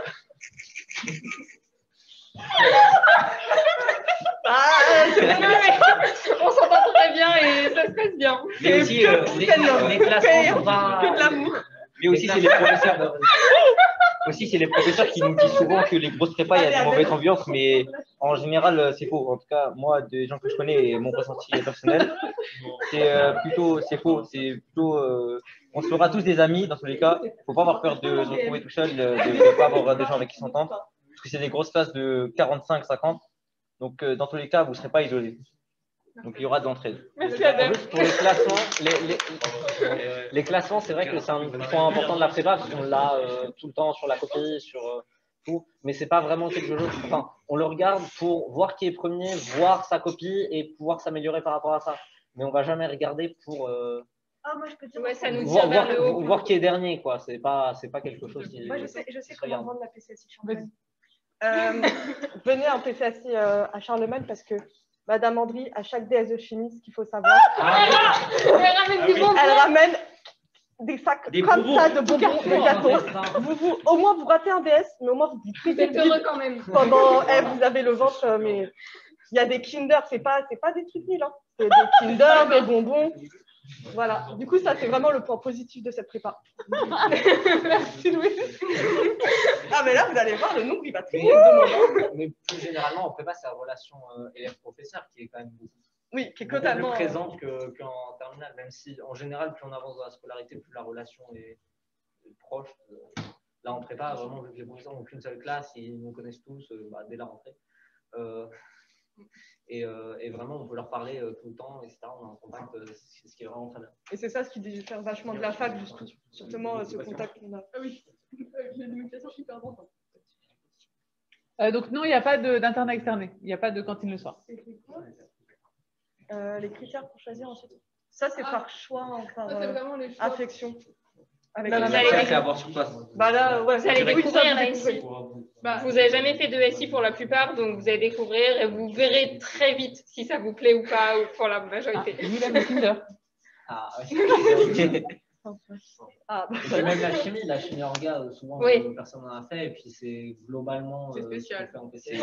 Speaker 4: On s'entend très bien et ça se passe bien.
Speaker 9: Mais aussi, les classements sont pas.
Speaker 3: Que de l'amour.
Speaker 9: Mais aussi, c'est les professeurs. Aussi, c'est les professeurs qui nous disent souvent que les grosses prépas, il y a de mauvaises ambiances, mais en général, c'est faux. En tout cas, moi, des gens que je connais et mon ressenti personnel, c'est plutôt, c'est faux. C'est plutôt, on se fera tous des amis dans tous les cas. Il ne faut pas avoir peur de se retrouver tout seul, de ne pas avoir des gens avec qui s'entendre, parce que c'est des grosses classes de 45, 50. Donc, dans tous les cas, vous ne serez pas isolés. Donc, il y aura de l'entraide.
Speaker 4: Merci Adam.
Speaker 9: Pour les classements, les classements, c'est vrai que c'est un point important de la prépa, parce qu'on l'a tout le temps sur la copie, sur tout. Mais c'est pas vraiment quelque chose. Enfin, on le regarde pour voir qui est premier, voir sa copie et pouvoir s'améliorer par rapport à ça. Mais on va jamais regarder pour
Speaker 3: moi, je peux dire.
Speaker 4: Ouais, ça nous tire vers le haut.
Speaker 9: voir qui est dernier, quoi. C'est pas quelque chose qui.
Speaker 3: Moi, je sais comment
Speaker 9: regarde.
Speaker 3: rendre la PCSI Charlemagne. Venez en PCSI à Charlemagne parce que Madame Andry, à chaque DS de chimie, ce qu'il faut savoir,
Speaker 4: Elle ramène des bonbons.
Speaker 3: elle ramène des sacs comme ça de bonbons, de gâteaux. Au moins, vous ratez un DS, mais au moins, vous
Speaker 4: Vous êtes heureux quand même.
Speaker 3: pendant, vous avez le ventre, mais il y a des Kinder, c'est pas des trucs nuls, hein. C'est des Kinder, des bonbons. Voilà. Du coup, ça, c'est vraiment le point positif de cette prépa. Merci, Louis. Ah, mais là, vous allez voir, le nombre, il va très vite.
Speaker 7: Mais plus généralement, en prépa, c'est la relation élève-professeur qui est quand même
Speaker 3: oui, qui est totalement
Speaker 7: plus présente qu'en terminale, même si, en général, plus on avance dans la scolarité, plus la relation est proche. Là, en prépa, vraiment, vu que les professeurs n'ont qu'une seule classe, ils nous connaissent tous dès la rentrée. Et vraiment, on peut leur parler tout le temps, etc. On est en contact, c'est ce qui est vraiment très bien.
Speaker 3: Et c'est ça ce qui diffère vachement de la fac, justement, ce contact qu'on a.
Speaker 2: Ah oui, l'éducation est hyper importante.
Speaker 1: Donc non, il n'y a pas d'internat externé. Il n'y a pas de cantine le soir.
Speaker 3: Les critères pour choisir ensuite. Ça, c'est par choix, par affection.
Speaker 4: Vous allez
Speaker 9: avoir sur place.
Speaker 3: Bah là, ouais,
Speaker 4: vous allez découvrir là ici. Vous n'avez jamais fait de SI pour la plupart, donc vous allez découvrir et vous verrez très vite si ça vous plaît ou pas, ou pour la majorité.
Speaker 7: Ah, ouais.
Speaker 3: Bah,
Speaker 7: même la chimie orga, souvent personne n'en a fait, et puis c'est globalement
Speaker 2: spécial.
Speaker 7: fait en PC.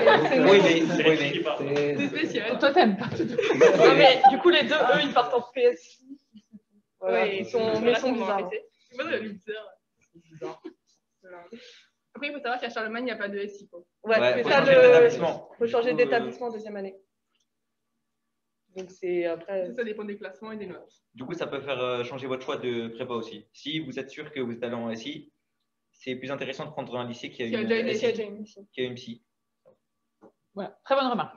Speaker 2: C'est spécial.
Speaker 1: Toi, t'aimes pas.
Speaker 3: Non, mais du coup, les deux, eux, ils partent en PSI.
Speaker 4: Ouais,
Speaker 3: ils sont bizarres.
Speaker 2: Moi, j'avais 8 heures. C'est bizarre. Après, il faut savoir qu'à Charlemagne, il n'y a pas de SI. Quoi.
Speaker 3: Ouais,
Speaker 9: faut
Speaker 3: ça,
Speaker 9: changer d'établissement.
Speaker 3: faut changer d'établissement en deuxième année. Donc, c'est après.
Speaker 2: Ça dépend des classements et des notes.
Speaker 9: Du coup, ça peut faire changer votre choix de prépa aussi. Si vous êtes sûr que vous êtes allé en SI, c'est plus intéressant de prendre un lycée qui a une psy.
Speaker 1: Voilà, très bonne remarque.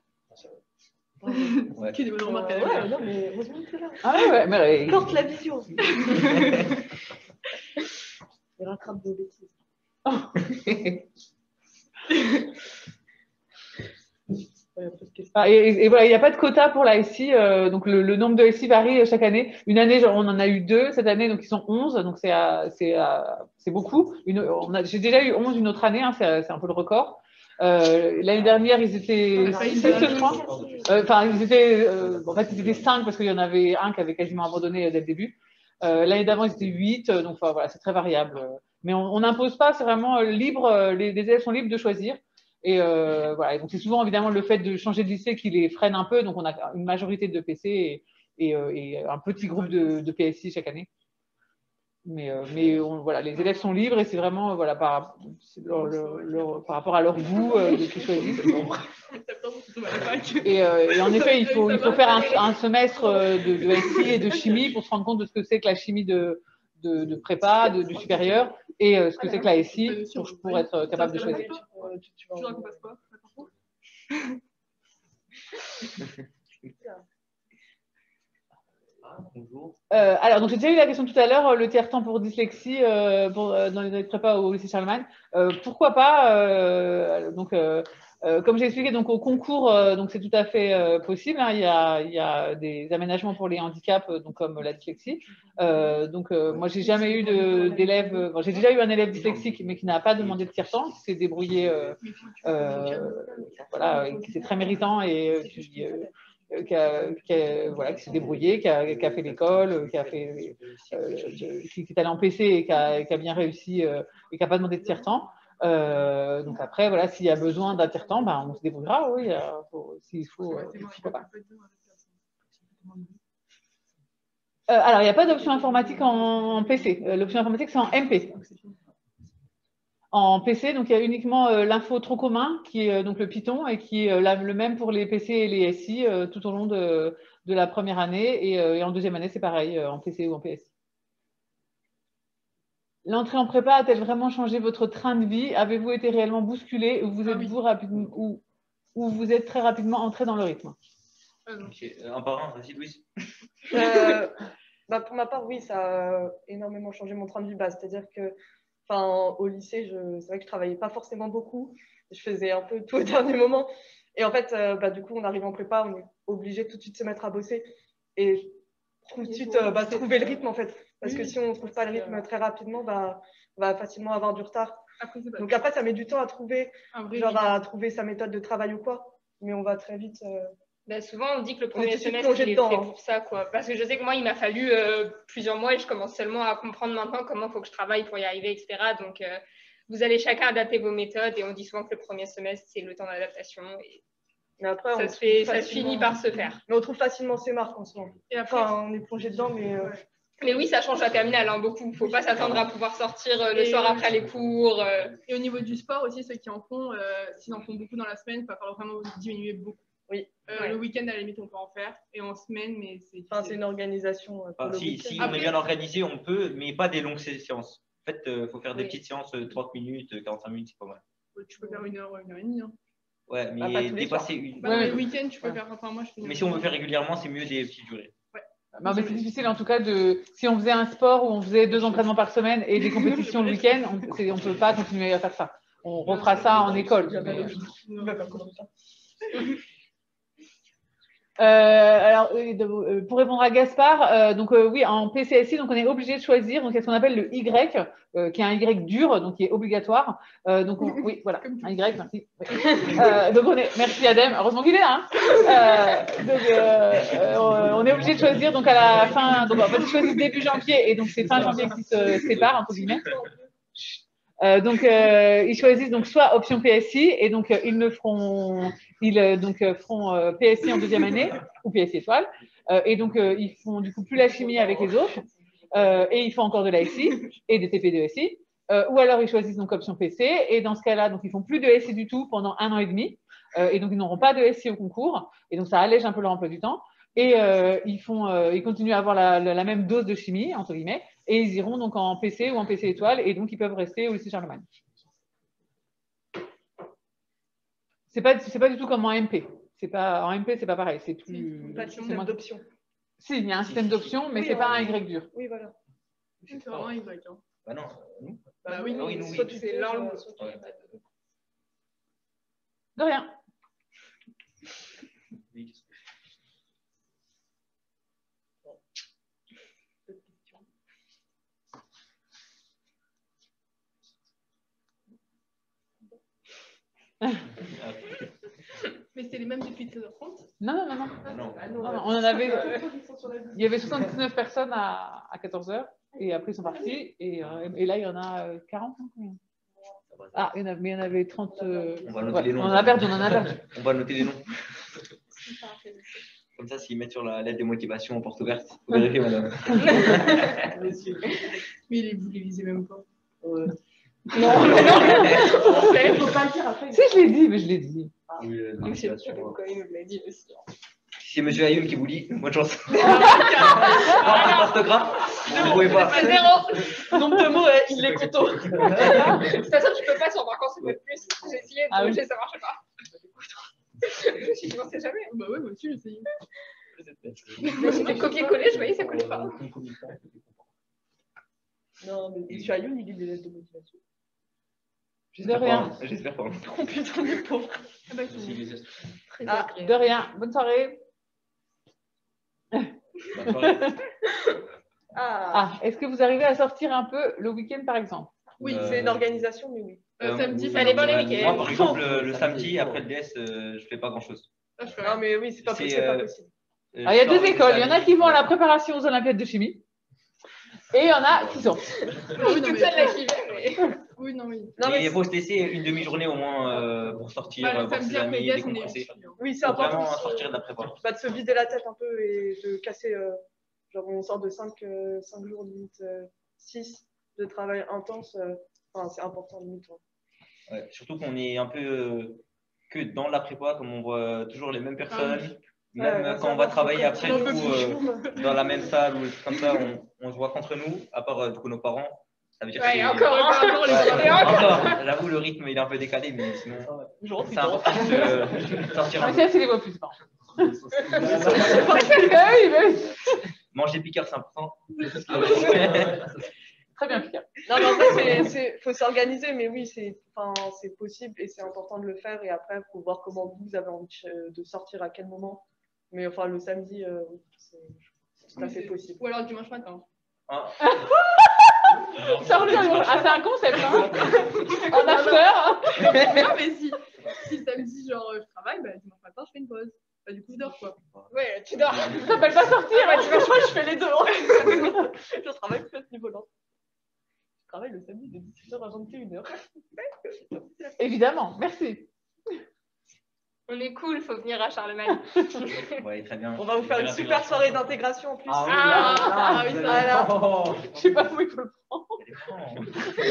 Speaker 9: Ouais.
Speaker 2: Qui est des bonnes remarques.
Speaker 3: Ouais, non, mais heureusement que c'est là.
Speaker 1: Ah ouais, mais
Speaker 3: Porte la vision. Il rattrape vos bêtises.
Speaker 1: Et voilà, il n'y a pas de quota pour la SI, donc le nombre de SI varie chaque année. Une année, on en a eu 2, cette année, donc ils sont 11, donc c'est beaucoup. J'ai déjà eu 11 une autre année, hein, c'est un peu le record. L'année dernière, ils étaient 6, je crois. Enfin, ils étaient 5 parce qu'il y en avait un qui avait quasiment abandonné dès le début. L'année d'avant, ils étaient 8, donc enfin, voilà, c'est très variable. Mais on n'impose pas, c'est vraiment libre, les élèves sont libres de choisir. Et voilà, donc c'est souvent évidemment le fait de changer de lycée qui les freine un peu. Donc on a une majorité de PC et un petit groupe de PSI chaque année. Mais voilà, les élèves sont libres et c'est vraiment voilà, par rapport à leur goût qu'ils choisissent. Et en effet, il faut faire un semestre de SI et de chimie pour se rendre compte de ce que c'est que la chimie de prépa, du supérieur, et ce que c'est que la SI pour être capable de choisir.
Speaker 2: Tu vois qu'on passe quoi?
Speaker 9: Bonjour.
Speaker 1: Alors, donc j'ai déjà eu la question tout à l'heure, le tiers-temps pour dyslexie dans les années de prépa au lycée Charlemagne. Pourquoi pas comme j'ai expliqué, donc au concours, donc c'est tout à fait possible. Hein, il y a des aménagements pour les handicaps, donc comme la dyslexie. Moi, j'ai jamais eu d'élève. J'ai déjà eu un élève dyslexique, mais qui n'a pas demandé de tiers-temps, qui s'est débrouillé, voilà, qui c'est très méritant et qui s'est débrouillé, qui a fait l'école, qui est allé en PC et qui a bien réussi et qui n'a pas demandé de tiers-temps. Donc après, voilà, s'il y a besoin d'un tiers-temps, ben, on se débrouillera, oui, s'il faut. Pourquoi pas. Alors, il n'y a pas d'option informatique en PC. L'option informatique, c'est en MP. En PC, donc il y a uniquement l'info trop commun, qui est donc le Python, et qui est le même pour les PC et les SI tout au long de la première année. Et en deuxième année, c'est pareil, en PC ou en PSI. L'entrée en prépa a-t-elle vraiment changé votre train de vie? Avez-vous été réellement bousculé ou vous êtes très rapidement entré dans le rythme?
Speaker 9: Okay. Un par un, vas-y Louise.
Speaker 3: Pour ma part, oui, ça a énormément changé mon train de vie. C'est-à-dire que au lycée, c'est vrai que je travaillais pas forcément beaucoup. Je faisais un peu tout au dernier moment. Et en fait, du coup, on arrive en prépa, on est obligé tout de suite de se mettre à bosser et tout de suite trouver le rythme en fait. Parce que si on ne trouve pas le rythme très rapidement, on va facilement avoir du retard. Donc après, ça met du temps à trouver, à trouver sa méthode de travail ou quoi. Mais on va très vite.
Speaker 4: Souvent, on dit que le premier semestre, il est fait pour ça, quoi. Parce que je sais que moi, il m'a fallu plusieurs mois et je commence seulement à comprendre maintenant comment il faut que je travaille pour y arriver, etc. Donc, vous allez chacun adapter vos méthodes et on dit souvent que le premier semestre, c'est le temps d'adaptation.
Speaker 3: Mais après,
Speaker 4: ça se finit par se faire.
Speaker 3: Mais on trouve facilement ses marques en ce moment. Et après, on est plongé dedans, mais...
Speaker 4: Mais oui, ça change la terminale, hein, beaucoup. Il ne faut pas s'attendre à pouvoir sortir le soir après les cours.
Speaker 2: Et au niveau du sport aussi, ceux qui en font, s'ils en font beaucoup dans la semaine, il va falloir vraiment diminuer beaucoup.
Speaker 3: Oui.
Speaker 2: Le week-end, à la limite, on peut en faire. Et en semaine, mais c'est...
Speaker 3: c'est une organisation.
Speaker 9: Si on est bien organisé, on peut, mais pas des longues séances. En fait, il faut faire des petites séances, 30 minutes, 45 minutes, c'est pas mal.
Speaker 2: Tu peux faire 1 heure, 1 heure et demie. Hein.
Speaker 9: Ouais, mais dépasser une.
Speaker 2: Le week-end, tu peux faire. Enfin, moi, je fais.
Speaker 9: Mais si on veut faire régulièrement, c'est mieux des petites durées.
Speaker 2: Ouais.
Speaker 1: Mais c'est difficile en tout cas si on faisait un sport où on faisait 2 entraînements par semaine et des compétitions le week-end, on ne peut pas continuer à faire ça. On refera ça en école. Alors, pour répondre à Gaspard, oui, en PCSI, donc on est obligé de choisir. Donc, il y a ce qu'on appelle le Y, qui est un Y dur, donc qui est obligatoire. Oui, voilà, un Y, merci. Merci Adem, heureusement qu'il est là. On est obligé de choisir donc à la fin. Donc, on va choisir début janvier et donc c'est fin janvier qui se séparent entre guillemets. Ils choisissent donc soit option PSI et donc ils feront PSI en deuxième année ou PSI étoile et donc ils font du coup plus la chimie avec les autres et ils font encore de la SI et des TP de SI. Ou alors ils choisissent donc option PC, et dans ce cas-là, donc ils font plus de SI du tout pendant 1 an et demi, et donc ils n'auront pas de SI au concours, et donc ça allège un peu leur emploi du temps, et ils continuent à avoir la même dose de chimie, entre guillemets, et ils iront donc en PC ou en PC étoile, et donc ils peuvent rester au lycée Charlemagne. C'est pas du tout comme en MP. En MP, c'est pas pareil. C'est plus.
Speaker 3: Pas de système d'option.
Speaker 1: Si, il y a un système d'option, mais c'est pas un Y dur.
Speaker 3: Oui, voilà.
Speaker 2: C'est vraiment un Y. Hein.
Speaker 9: Bah non, nous.
Speaker 2: Bah oui,
Speaker 9: oui, nous,
Speaker 3: soit
Speaker 9: oui.
Speaker 3: tu
Speaker 2: c'est
Speaker 3: fais
Speaker 2: l'un
Speaker 3: soit
Speaker 2: ou
Speaker 3: tu fais pas de-
Speaker 1: De rien.
Speaker 2: Mais c'est les mêmes depuis 16h30?
Speaker 1: Non.
Speaker 9: Non.
Speaker 1: On en avait. Il y avait 79 personnes à 14h, et après ils sont partis, et là il y en a 40. Ah, mais il y en avait 30.
Speaker 9: On va noter les noms.
Speaker 1: On en a perdu.
Speaker 9: On va noter les noms. Comme ça, s'ils mettent sur la lettre de motivation en porte ouverte, vous vérifiez, madame.
Speaker 2: Mais vous les lisez même pas.
Speaker 1: Non. Faut pas le dire après. Si, je l'ai dit, mais je l'ai dit.
Speaker 9: Oui,
Speaker 4: Monsieur Cohen me l'a dit aussi.
Speaker 9: Si c'est monsieur Ayoum qui vous dit, bonne chance. Orthographe, vous ne pouvez pas.
Speaker 4: Zéro.
Speaker 3: Nombre de mots, il est content.
Speaker 4: De toute façon, tu peux pas sur vacances, tu peux plus. J'ai essayé de
Speaker 1: Oui.
Speaker 4: ça marchait pas. Je me suis dit, on sait jamais.
Speaker 2: Bah ouais, moi aussi, j'ai essayé.
Speaker 4: J'ai fait copier-coller, je voyais, ça collait pas.
Speaker 3: Non, mais monsieur Ayoun, il lit des lettres de motivation.
Speaker 1: De rien.
Speaker 9: J'espère pas.
Speaker 3: Oh putain, les pauvres.
Speaker 2: Ah bah, ils sont très
Speaker 1: Ah,
Speaker 2: agréables.
Speaker 1: de rien. Bonne soirée. Ah, est-ce que vous arrivez à sortir un peu le week-end, par exemple?
Speaker 3: Oui, c'est une organisation, mais oui.
Speaker 2: Samedi,
Speaker 4: ça dépend les week-ends.
Speaker 9: Moi, par exemple, le samedi, après le DS, je fais pas grand-chose.
Speaker 3: Non, mais oui, c'est pas
Speaker 9: C'est,
Speaker 3: possible. C'est pas possible.
Speaker 1: Alors, il y a deux écoles. Il y en a qui vont à la préparation aux Olympiades de chimie, et il y en a qui sortent.
Speaker 2: Oui, non,
Speaker 4: Toute
Speaker 2: mais...
Speaker 4: seule, là, qui vient, mais...
Speaker 2: Oui, non, oui.
Speaker 3: Non, mais
Speaker 9: il faut se laisser une demi-journée au moins pour sortir,
Speaker 2: Bah, le
Speaker 9: voir
Speaker 2: samedi
Speaker 9: ses
Speaker 2: après
Speaker 9: amis,
Speaker 2: le DS, on est
Speaker 9: décompresser.
Speaker 2: ici.
Speaker 3: oui, c'est
Speaker 9: Faut
Speaker 3: important.
Speaker 9: vraiment
Speaker 3: aussi,
Speaker 9: sortir de la prépa.
Speaker 3: de se vider la tête un peu et de casser. Genre, on sort de 5 jours, limite 6 de travail intense. Enfin, c'est important, limite.
Speaker 9: Ouais, surtout qu'on est un peu que dans la prépa, comme on voit toujours les mêmes personnes. Même quand on va travailler après, du coup, dans la même salle ou des trucs comme ça, on se voit qu'entre nous, à part du coup nos parents. Ça veut dire
Speaker 4: Ouais,
Speaker 9: que
Speaker 4: encore
Speaker 9: encore, j'avoue, le rythme il est un peu décalé, mais sinon, c'est important de sortir un peu.
Speaker 1: C'est les voix plus bas.
Speaker 9: Manger piqueur, c'est important.
Speaker 1: Très bien, Picard.
Speaker 3: Non, mais en fait, il faut s'organiser, mais oui, c'est possible et c'est important de le faire. Et après, il faut voir comment vous avez envie de sortir à quel moment. Mais enfin, le samedi, c'est tout à fait possible.
Speaker 2: Ou alors dimanche matin.
Speaker 9: Ah.
Speaker 1: C'est un concept, hein. En after.
Speaker 2: Non, mais si samedi, genre, je travaille, bah, dimanche matin, je fais une pause. Bah, du coup, je dors, quoi.
Speaker 4: Ouais, tu dors.
Speaker 1: Ça s'appelle pas sortir.
Speaker 3: Dimanche, moi, je fais les deux. Hein. Je travaille plus à ce niveau-là. Je travaille le samedi de 17h à 21h.
Speaker 1: Évidemment, merci.
Speaker 4: On est cool, faut venir à Charlemagne.
Speaker 9: Ouais, très bien.
Speaker 3: On va vous faire une super soirée d'intégration en plus.
Speaker 4: Ah
Speaker 3: oui, voilà.
Speaker 1: Je sais pas où il faut le prendre.
Speaker 3: Non,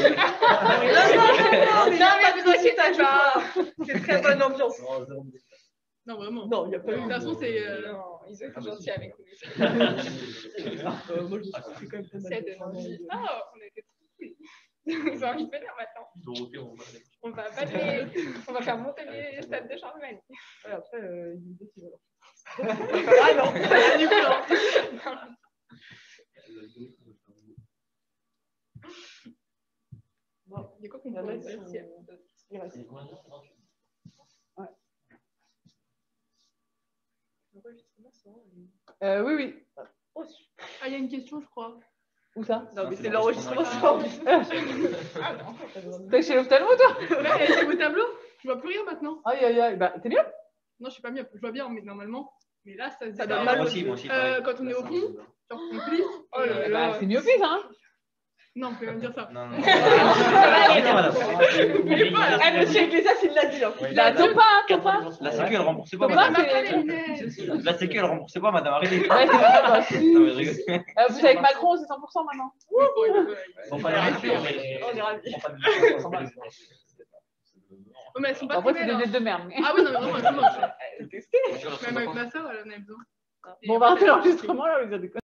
Speaker 3: mais vous inquiétez pas. C'est très bonne ambiance.
Speaker 2: Non, vraiment.
Speaker 3: Non, il n'y a pas eu.
Speaker 2: De toute façon, c'est.
Speaker 4: Non, ils ont été gentils avec nous.
Speaker 3: Moi, je suis quand même pas mal.
Speaker 4: C'est de l'envie. Ah, on était trop cool. J'ai envie de venir maintenant. On va faire monter les stades de Charlemagne.
Speaker 3: Ouais, après, il me dit qu'il va leur. Ah non, du coup, non. Bon,
Speaker 2: Il y a quoi qu'on
Speaker 3: il y en
Speaker 2: peut
Speaker 3: a
Speaker 2: dire
Speaker 3: qui il reste.
Speaker 1: Oui, oui.
Speaker 3: Oh,
Speaker 2: Ah, il y a une question, je crois.
Speaker 1: Où ça?
Speaker 3: non, mais c'est l'enregistrement, c'est pas envie.
Speaker 1: T'es chez l'ophtalmo, toi?
Speaker 2: Ouais, c'est vos tableaux. Je vois plus rien maintenant.
Speaker 1: Aïe, aïe, aïe. Bah, t'es mieux?
Speaker 2: Non, je suis pas mieux. Je vois bien, mais normalement. Mais là, ça se
Speaker 3: donne
Speaker 9: Moi aussi, pareil.
Speaker 2: quand on est au fond, genre on plisse.
Speaker 4: Oh là là.
Speaker 1: Bah, c'est mieux pire, hein?
Speaker 4: Non, on peut même dire ça.
Speaker 9: Non, non.
Speaker 2: Arrêtez, madame. Monsieur Iglesias, il l'a dit.
Speaker 1: La Topa, Topa.
Speaker 9: La Sécu, elle rembourse pas,
Speaker 1: Topa,
Speaker 9: madame.
Speaker 1: c'est.
Speaker 9: La Sécu, elle rembourse pas, madame. Arrêtez.
Speaker 1: Ouais, c'est ça, bah, si.
Speaker 9: Non, mais je rigole.
Speaker 1: Vous êtes avec Macron, c'est 100% maintenant.
Speaker 9: Bon, pas les rassurer, mais
Speaker 2: On est ravis.
Speaker 4: Oh, mais elles sont pas
Speaker 1: Après,
Speaker 4: très
Speaker 1: c'est
Speaker 4: belles,
Speaker 1: des
Speaker 4: hein.
Speaker 1: lunettes de merde. mais-
Speaker 4: Ah oui, non, mais vraiment, elles sont moches. Même avec ma soeur, elle en avait besoin.
Speaker 1: Bon, on va arrêter l'enregistrement là, vous avez